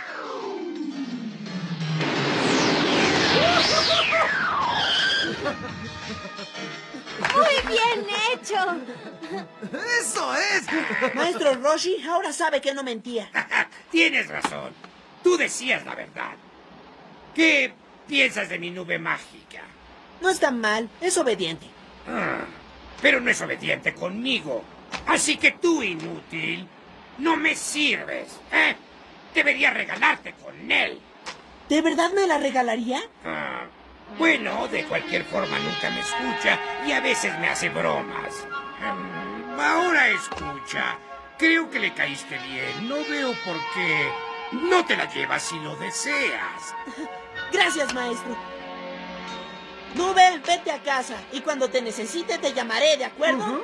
¡Muy bien hecho! ¡Eso es! Maestro Roshi ahora sabe que no mentía. Tienes razón. Tú decías la verdad. ¿Qué piensas de mi nube mágica? No es tan mal, es obediente. Pero no es obediente conmigo. Así que tú, inútil, no me sirves, ¿eh? Debería regalarte con él. ¿De verdad me la regalaría? Bueno, de cualquier forma nunca me escucha y a veces me hace bromas. Ahora escucha. Creo que le caíste bien. No veo por qué no te la llevas si lo deseas. Gracias, maestro. Nube, vete a casa y cuando te necesite te llamaré, ¿de acuerdo?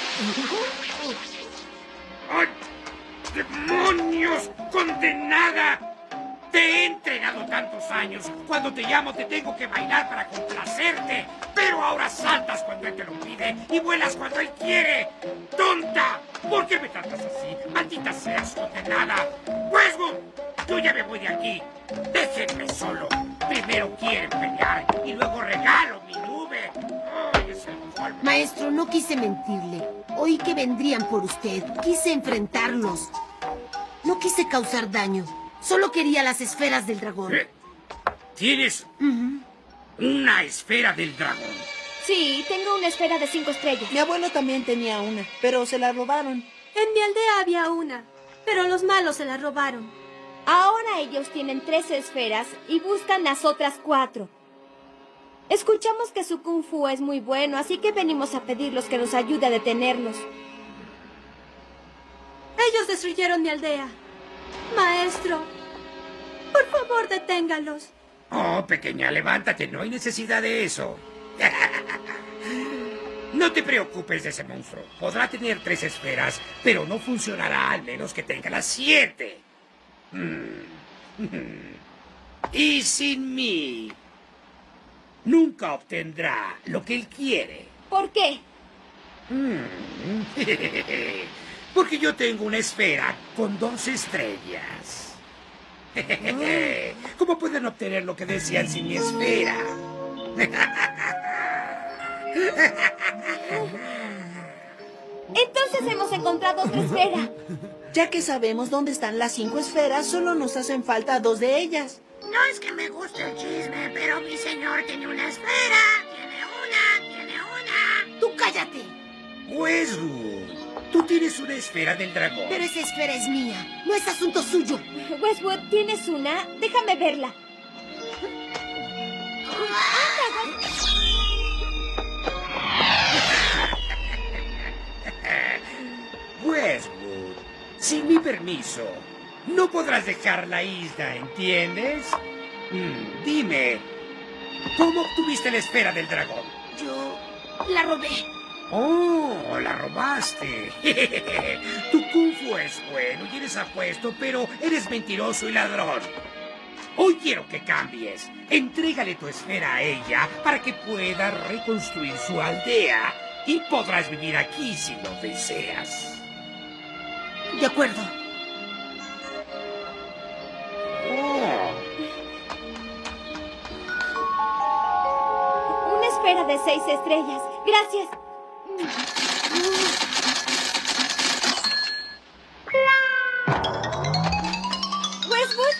¡Ay, demonios! ¡Condenada! Te he entrenado tantos años. Cuando te llamo te tengo que bailar para complacerte. Pero ahora saltas cuando él te lo pide y vuelas cuando él quiere. ¡Tonta! ¿Por qué me tratas así? ¡Maldita seas, condenada! ¡Westwood! Yo ya me voy de aquí. Déjenme solo. Primero quieren pelear y luego regalo mi nube. ¡Ay, es el mejor! Maestro, no quise mentirle. Oí que vendrían por usted. Quise enfrentarlos. No quise causar daño. Solo quería las esferas del dragón. ¿Tienes una esfera del dragón? Sí, tengo una esfera de 5 estrellas. Mi abuelo también tenía una, pero se la robaron. En mi aldea había una, pero los malos se la robaron. Ahora ellos tienen 13 esferas y buscan las otras 4. Escuchamos que su kung fu es muy bueno, así que venimos a pedirlos que nos ayude a detenerlos. Ellos destruyeron mi aldea. Maestro, por favor, deténgalos. Oh, pequeña, levántate, no hay necesidad de eso. No te preocupes de ese monstruo. Podrá tener 3 esferas, pero no funcionará al menos que tenga las 7. Y sin mí, nunca obtendrá lo que él quiere. ¿Por qué? Porque yo tengo una esfera con 2 estrellas. ¿Cómo pueden obtener lo que desean sin mi esfera? Entonces hemos encontrado otra esfera. Ya que sabemos dónde están las 5 esferas, solo nos hacen falta 2 de ellas. No es que me guste el chisme, pero mi señor tiene una esfera. Tiene una. ¡Tú cállate! Westwood, tú tienes una esfera del dragón. Pero esa esfera es mía. No es asunto suyo. Westwood, ¿tienes una? Déjame verla. Westwood, sin mi permiso, no podrás dejar la isla, ¿entiendes? Dime, ¿cómo obtuviste la esfera del dragón? Yo la robé. Oh, la robaste. Tu kung fu es bueno y eres apuesto, pero eres mentiroso y ladrón. Hoy quiero que cambies. Entrégale tu esfera a ella para que pueda reconstruir su aldea y podrás vivir aquí si lo deseas. De acuerdo. Oh. Una esfera de 6 estrellas. Gracias. Westwood.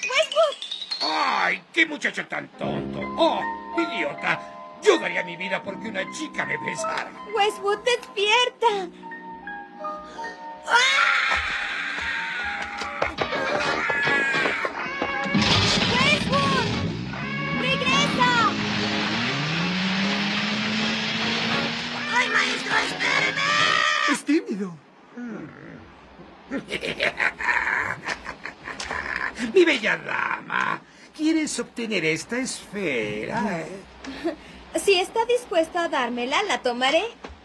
¡Ay, qué muchacho tan tonto! ¡Oh, idiota! Yo daría mi vida porque una chica me besara. Westwood, despierta. ¡Westwood! ¡Regresa! ¡Ay, maestro, espéreme! Es tímido. Mi bella dama, ¿quieres obtener esta esfera? Si está dispuesta a dármela, la tomaré.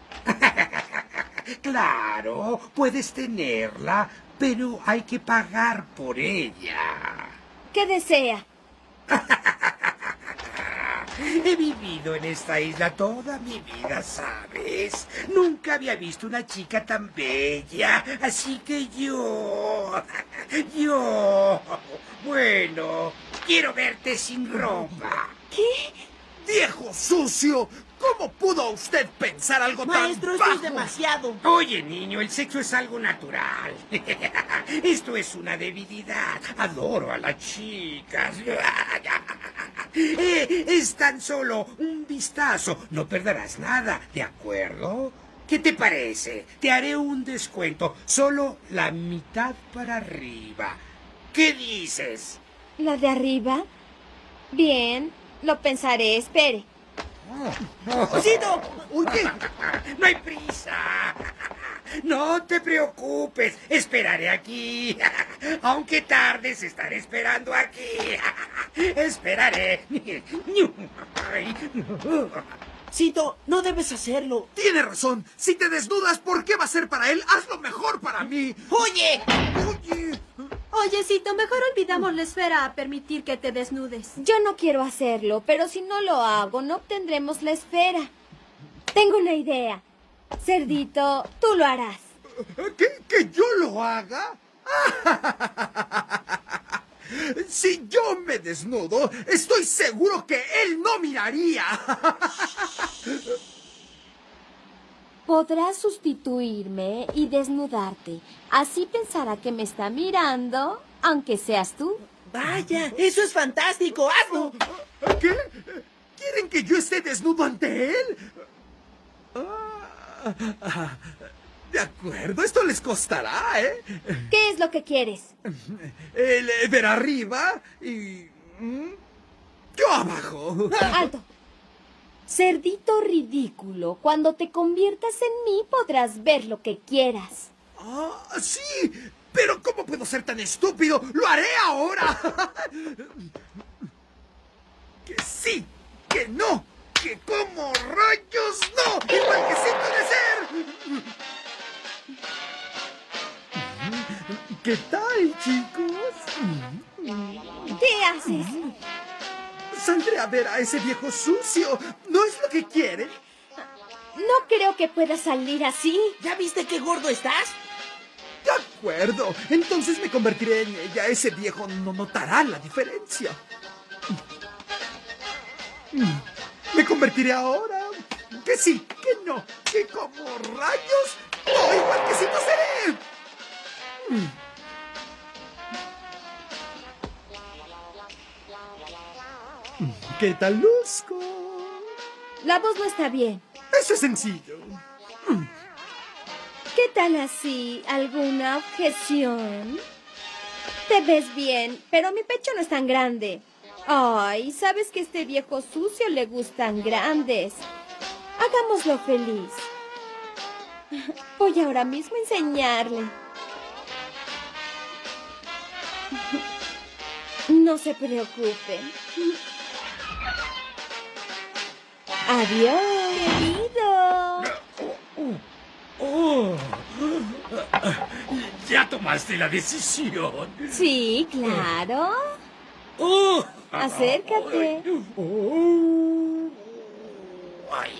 Claro, puedes tenerla, pero hay que pagar por ella. ¿Qué desea? He vivido en esta isla toda mi vida, ¿sabes? Nunca había visto una chica tan bella, así que bueno, quiero verte sin ropa. ¿Qué? ¡Viejo sucio! ¿Cómo pudo usted pensar algo Maestro, tan esto bajo? es demasiado. Oye, niño, el sexo es algo natural. Esto es una debilidad. Adoro a las chicas. Es tan solo un vistazo. No perderás nada, ¿de acuerdo? ¿Qué te parece? Te haré un descuento. Solo la mitad para arriba. ¿Qué dices? ¿La de arriba? Bien, lo pensaré. Espere. ¡Cito! Oye, No hay prisa. No te preocupes. Esperaré aquí. Aunque tardes, estaré esperando aquí. Esperaré. Cito, no debes hacerlo. tiene razón. Si te desnudas, ¿por qué va a ser para él? Hazlo mejor para mí. ¡Oye! Oye. Oye, Cito, mejor olvidamos la esfera a permitir que te desnudes. Yo no quiero hacerlo, pero si no lo hago, no obtendremos la esfera. Tengo una idea. Cerdito, tú lo harás. ¿Que yo lo haga? Si yo me desnudo, estoy seguro que él no miraría. Podrás sustituirme y desnudarte. Así pensará que me está mirando, aunque seas tú. Vaya, eso es fantástico. ¡Hazlo! ¿Qué? ¿Quieren que yo esté desnudo ante él? De acuerdo, esto les costará, ¿eh? ¿Qué es lo que quieres? Ver arriba y... yo abajo. ¡Alto! Cerdito ridículo, cuando te conviertas en mí podrás ver lo que quieras. ¡Ah, sí! Pero ¿cómo puedo ser tan estúpido? ¡Lo haré ahora! ¡Que sí! ¡Que no! ¡Que como rayos no! ¡El marquesito de ser! ¿Qué tal, chicos? ¿Qué haces? Saldré a ver a ese viejo sucio. ¿No es lo que quieren? No creo que puedas salir así. ¿Ya viste qué gordo estás? De acuerdo. Entonces me convertiré en ella. Ese viejo no notará la diferencia. Me convertiré ahora. Que sí, que no. Que como rayos. ¡No, igual que si no seré! ¿Qué tal luzco? La voz no está bien. Eso es sencillo. ¿Qué tal así? ¿Alguna objeción? Te ves bien, pero mi pecho no es tan grande. Ay, sabes que a este viejo sucio le gustan grandes. Hagámoslo feliz. Voy ahora mismo a enseñarle. No se preocupen. Adiós, querido. ¿Ya tomaste la decisión? Sí, claro. Acércate. Ay.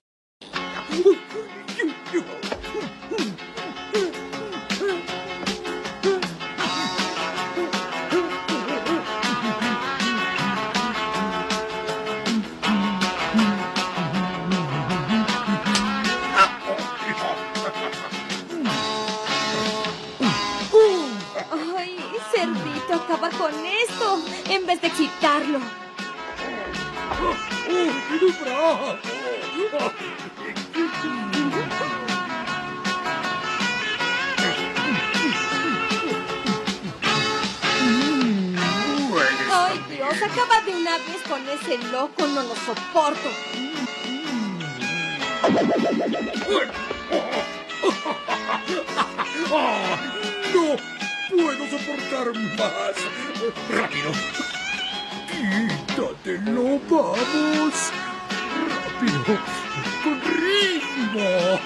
Ay, cerdito, acaba con esto en vez de excitarlo. Ay, Dios, acaba de una vez con ese loco, no lo soporto. ¡No puedo soportar más! ¡Rápido! ¡Quítatelo, vamos! ¡Rápido! ¡Con ritmo!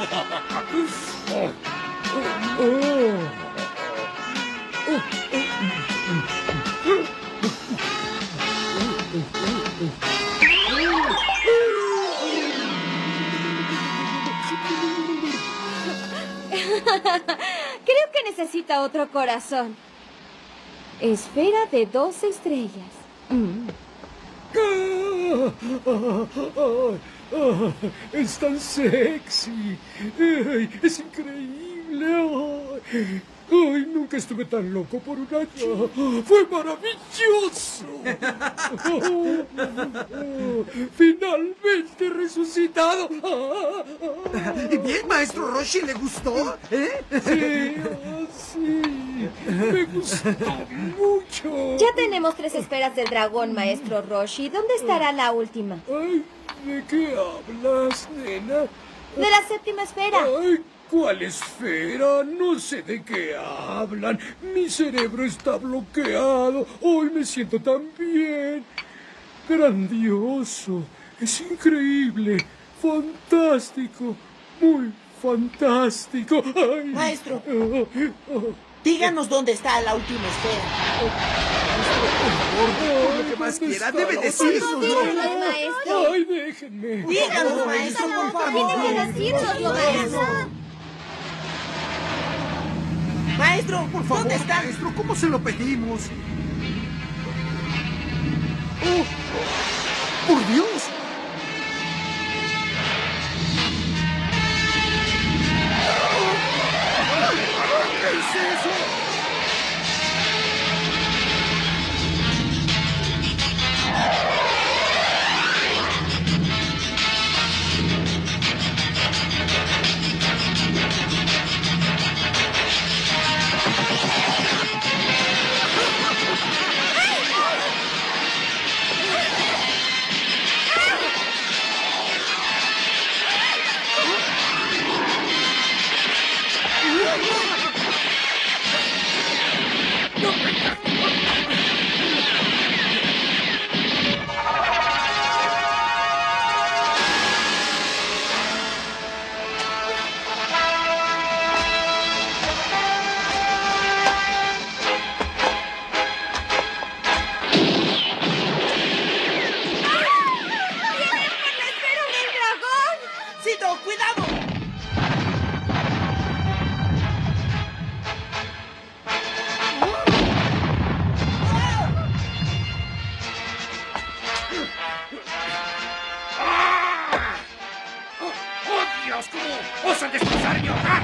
Creo que necesita otro corazón. Esfera de 2 estrellas. ¡Es tan sexy! ¡Ay, es increíble! ¡Ay, nunca estuve tan loco por una chica! ¡Fue maravilloso! ¡Finalmente he resucitado! ¿Y bien, maestro Roshi, le gustó? Sí, me gustó mucho. Ya tenemos 3 esferas del dragón, maestro Roshi. ¿Dónde estará la última? Ay, ¿de qué hablas, nena? De la 7ª esfera. Ay, ¿cuál esfera? No sé de qué hablan. Mi cerebro está bloqueado. Hoy me siento tan bien. Grandioso. Es increíble. Fantástico. Muy fantástico. Ay. Maestro, díganos dónde está la última esfera. Por lo que más quiera, debe decirnos. Díganos, maestro. Ay, déjenme. Díganos, maestro, por favor. Tiene que decírnoslo, maestro. Maestro, Por favor, ¿dónde está? maestro, ¿cómo se lo pedimos? ¡Por Dios! ¿Qué es eso? ¿Cómo osan destrozar mi hogar?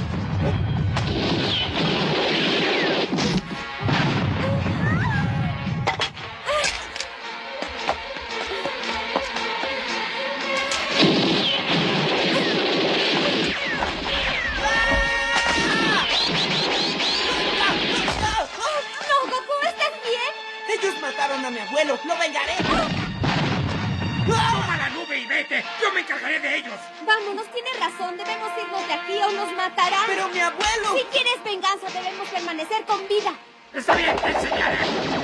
No, Goku, ¿estás bien? Ellos mataron a mi abuelo. ¡Lo vengaré! Toma la nube y vete. Yo me encargaré de ellos. Vámonos, tienes razón. Debemos irnos de aquí o nos matarán. ¡Pero mi abuelo! Si quieres venganza, debemos permanecer con vida. Está bien, te enseñaré.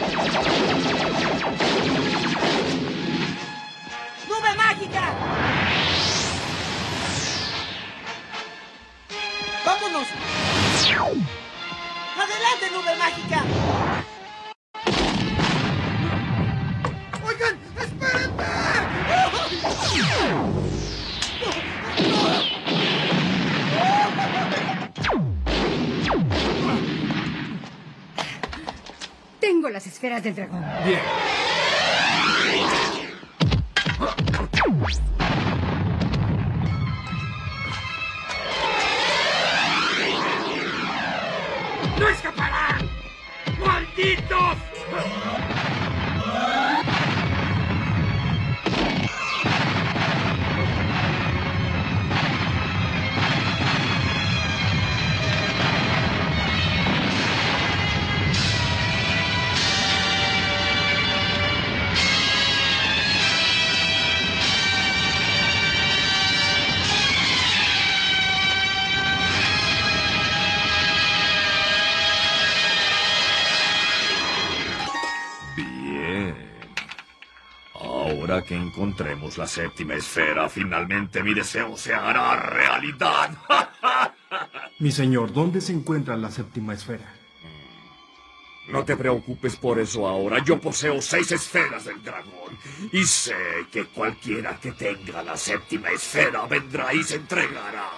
¡Nube mágica! ¡Vámonos! ¡Adelante, nube mágica! ¡Oigan! ¡Espérenme! Tengo las esferas del dragón. Bien. ¡No escaparán! ¡Malditos! Ahora que encontremos la séptima esfera, finalmente mi deseo se hará realidad. Mi señor, ¿dónde se encuentra la séptima esfera? No te preocupes por eso ahora. Yo poseo 6 esferas del dragón. Y sé que cualquiera que tenga la séptima esfera vendrá y se entregará.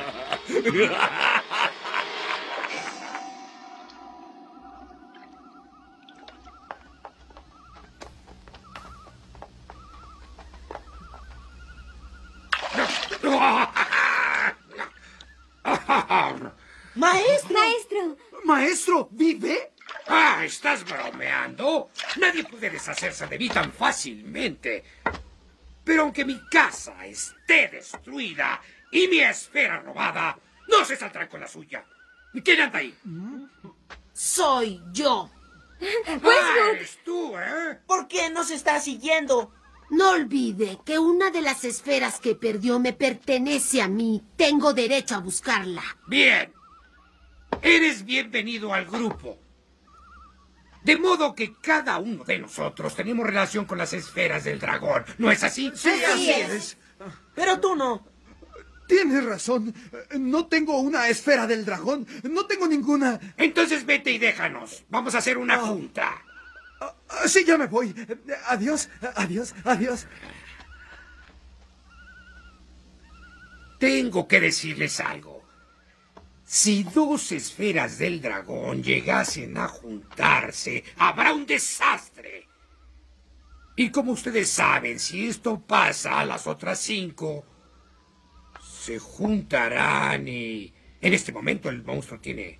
¡Maestro! ¡Maestro! ¡Maestro! ¿Vive? ¡Ah! ¿Estás bromeando? Nadie puede deshacerse de mí tan fácilmente. Pero aunque mi casa esté destruida y mi esfera robada, no se saldrán con la suya. ¿Quién anda ahí? Soy yo. Eres tú, ¿eh? ¿Por qué nos está siguiendo? No olvide que una de las esferas que perdió me pertenece a mí. Tengo derecho a buscarla. Bien. Eres bienvenido al grupo. De modo que cada uno de nosotros tenemos relación con las esferas del dragón. ¿No es así? Sí, así es. Pero tú no. Tienes razón. No tengo una esfera del dragón. No tengo ninguna. Entonces vete y déjanos. Vamos a hacer una junta. Sí, ya me voy. Adiós, adiós, adiós. Tengo que decirles algo. Si 2 esferas del dragón llegasen a juntarse, habrá un desastre. Y como ustedes saben, si esto pasa, las otras 5 se juntarán y... En este momento el monstruo tiene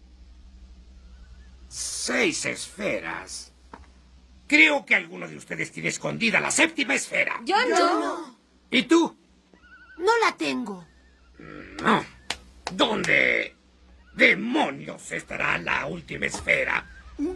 6 esferas. Creo que alguno de ustedes tiene escondida la 7ª esfera. Yo no. ¿Y tú? No la tengo. No. ¿Dónde demonios estará la última esfera?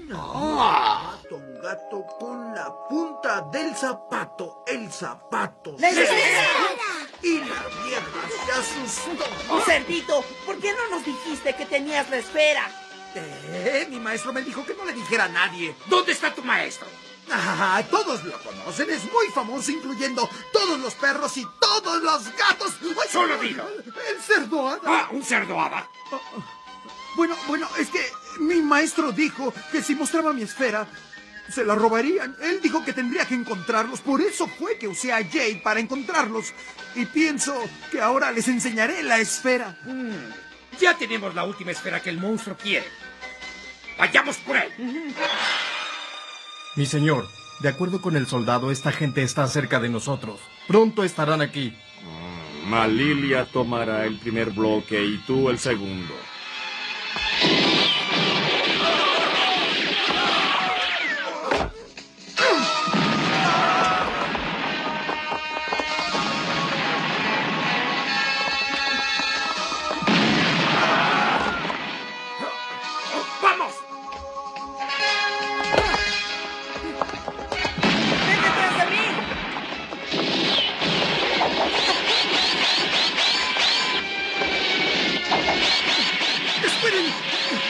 Un gato con la punta del zapato. El zapato. ¡La esfera! Y la vieja se asustó. Cerdito, ¿por qué no nos dijiste que tenías la esfera? Mi maestro me dijo que no le dijera a nadie. ¿Dónde está tu maestro? Ah, todos lo conocen, es muy famoso, incluyendo todos los perros y todos los gatos. ¡Ay, solo dilo! El cerdo hada. Ah, un cerdo hada. Bueno, es que mi maestro dijo que si mostraba mi esfera, se la robarían. Él dijo que tendría que encontrarlos, por eso fue que usé a Jade para encontrarlos. Y pienso que ahora les enseñaré la esfera. Ya tenemos la última esfera que el monstruo quiere. Vayamos por él. Mi señor, de acuerdo con el soldado, esta gente está cerca de nosotros. Pronto estarán aquí. Malilia tomará el primer bloque y tú el segundo. ¡Vamos! ¡Ven detrás de mí! ¡Esperen!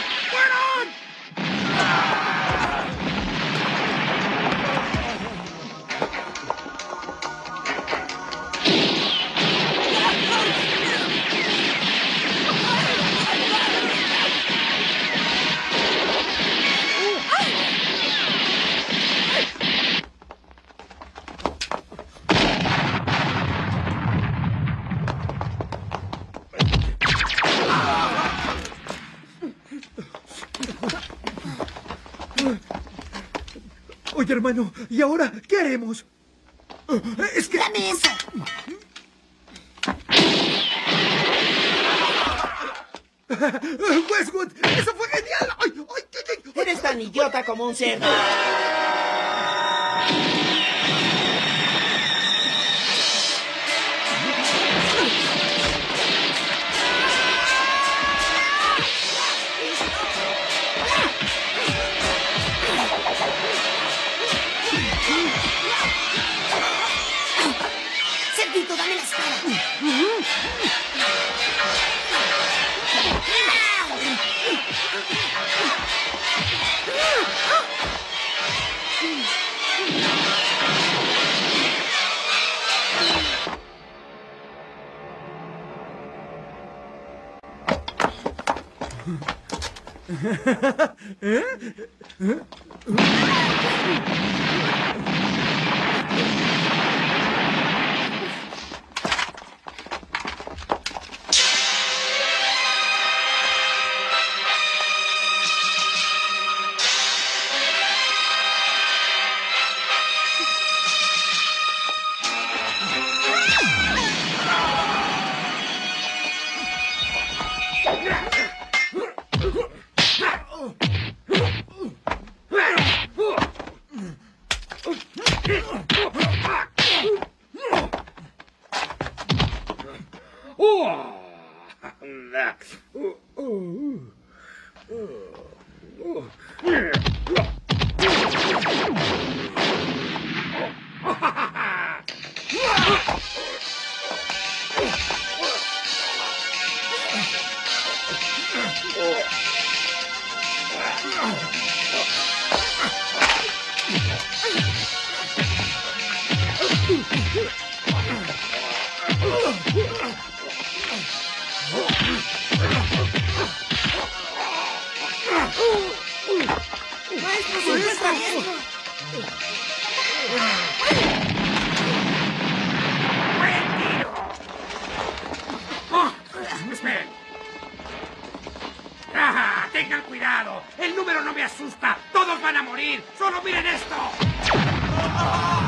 Oye, hermano, ¿y ahora qué haremos? Es que... ¡Dame eso! Westwood, eso fue genial. ¡Ay, ay, ay, ay! Eres tan idiota como un cerdo. Cerdito, dame la esfera. Esperen. ¡Ah! ¡Tengan cuidado! ¡El número no me asusta! ¡Todos van a morir! ¡Solo miren esto!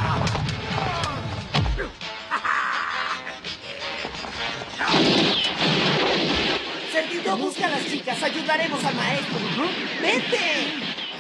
busca a las chicas. Ayudaremos al maestro. ¡Vete!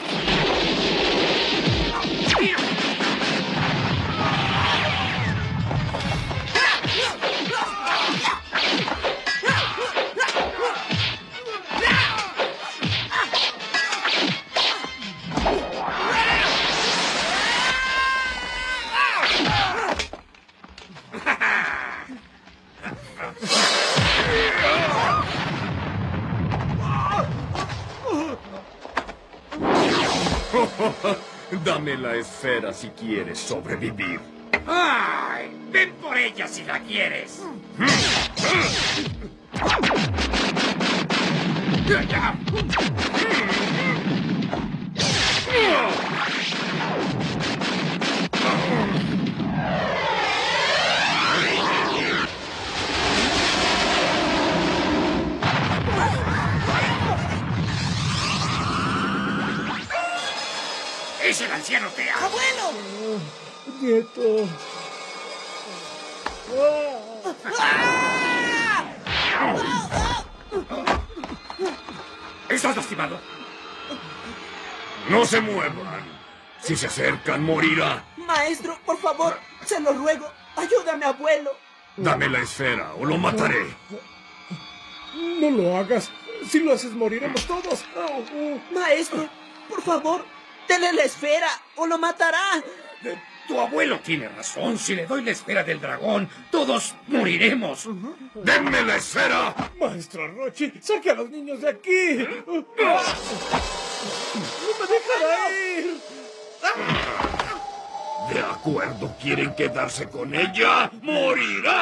Dame la esfera si quieres sobrevivir. ¡Ay! ¡Ven por ella si la quieres! ¡Es el anciano Tea! ¡Abuelo! Nieto. ¿Estás lastimado? No se muevan. Si se acercan, morirá. Maestro, por favor, se lo ruego. Ayúdame, abuelo. Dame la esfera o lo mataré. No lo hagas. Si lo haces, moriremos todos. Maestro, por favor, dele la esfera o lo matará. Tu abuelo tiene razón. Si le doy la esfera del dragón, todos moriremos. ¡Denme la esfera! Maestro Rochi, saque a los niños de aquí. ¡No me dejará ir! De acuerdo, ¿quieren quedarse con ella? ¡Morirá!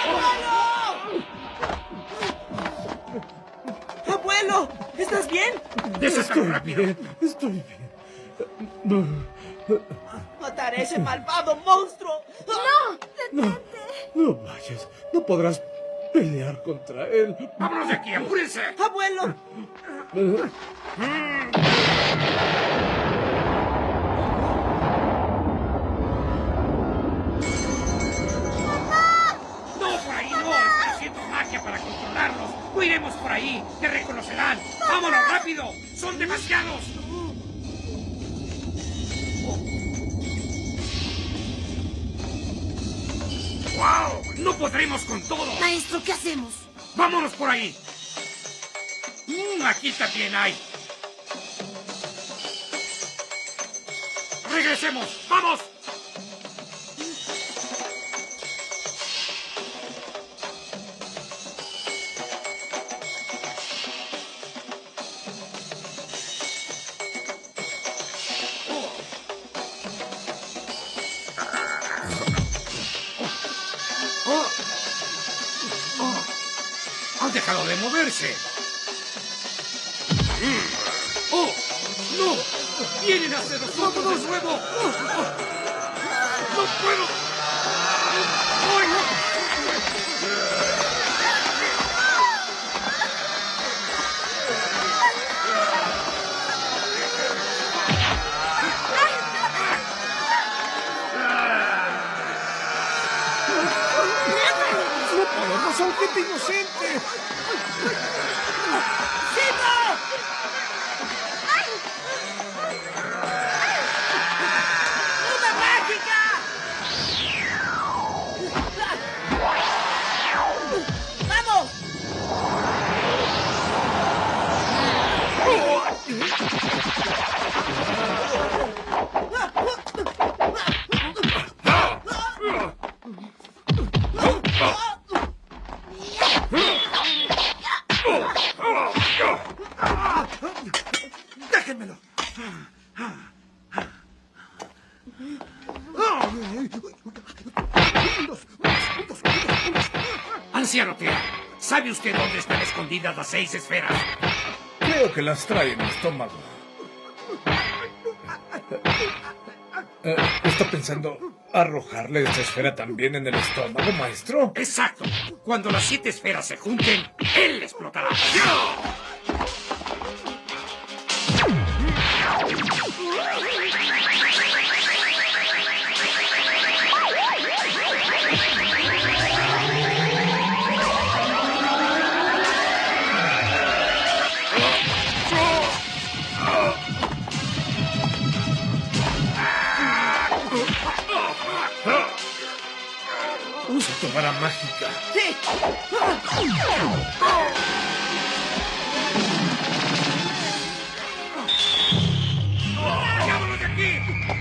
¡Abuelo! ¿Estás bien? ¡Desátalo rápido! Estoy bien. ¡Mataré a ese malvado monstruo! No vayas. No podrás pelear contra él. ¡Vámonos de aquí! ¡Apúrense! ¡Abuelo! ¡No, por ahí no! ¡Estoy haciendo magia para controlarlos! ¡No iremos por ahí! ¡Te reconocerán! ¡Vámonos rápido! ¡Son demasiados! ¡Wow! ¡No podremos con todo! Maestro, ¿qué hacemos? ¡Vámonos por ahí! Aquí también hay. ¡Regresemos! ¡Vamos! Han dejado de moverse. ¡Oh! ¡No! ¡Vienen hacia nosotros de nuevo! ¡No puedo! ¡Ay! ¡No podemos, son gente inocente! ¡Déjenmelo! Anciano Tea, ¿sabe usted dónde están escondidas las 6 esferas? Creo que las trae en el estómago. ¿Está pensando arrojarle esta esfera también en el estómago, maestro? Exacto. Cuando las 7 esferas se junten, él explotará. vara mágica. ¡Sí! ¡Vámonos de aquí!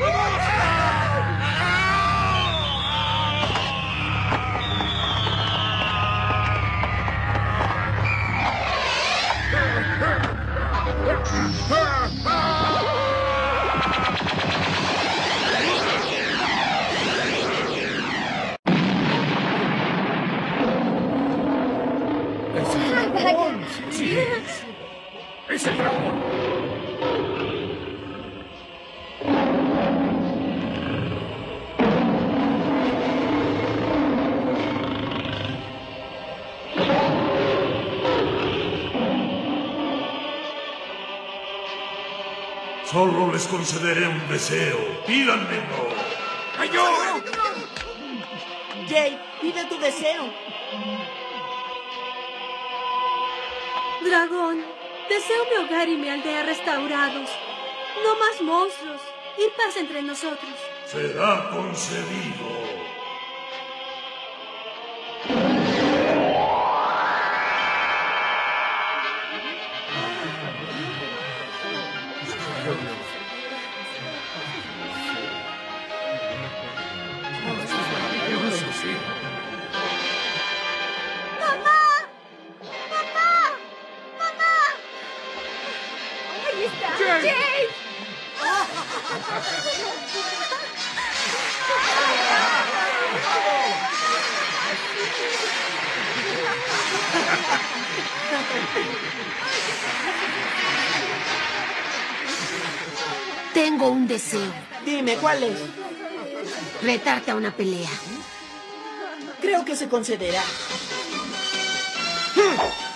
¡Es el dragón! Sí, es el dragón. Solo les concederé un deseo. Pídanmelo. ¡Ayú! Jay, pide tu deseo. Dragón, deseo mi hogar y mi aldea restaurados. No más monstruos y paz entre nosotros. Será concedido. ¡Ahí está! ¡Jay! Tengo un deseo. Dime, ¿cuál es? Retarte a una pelea. Creo que se concederá.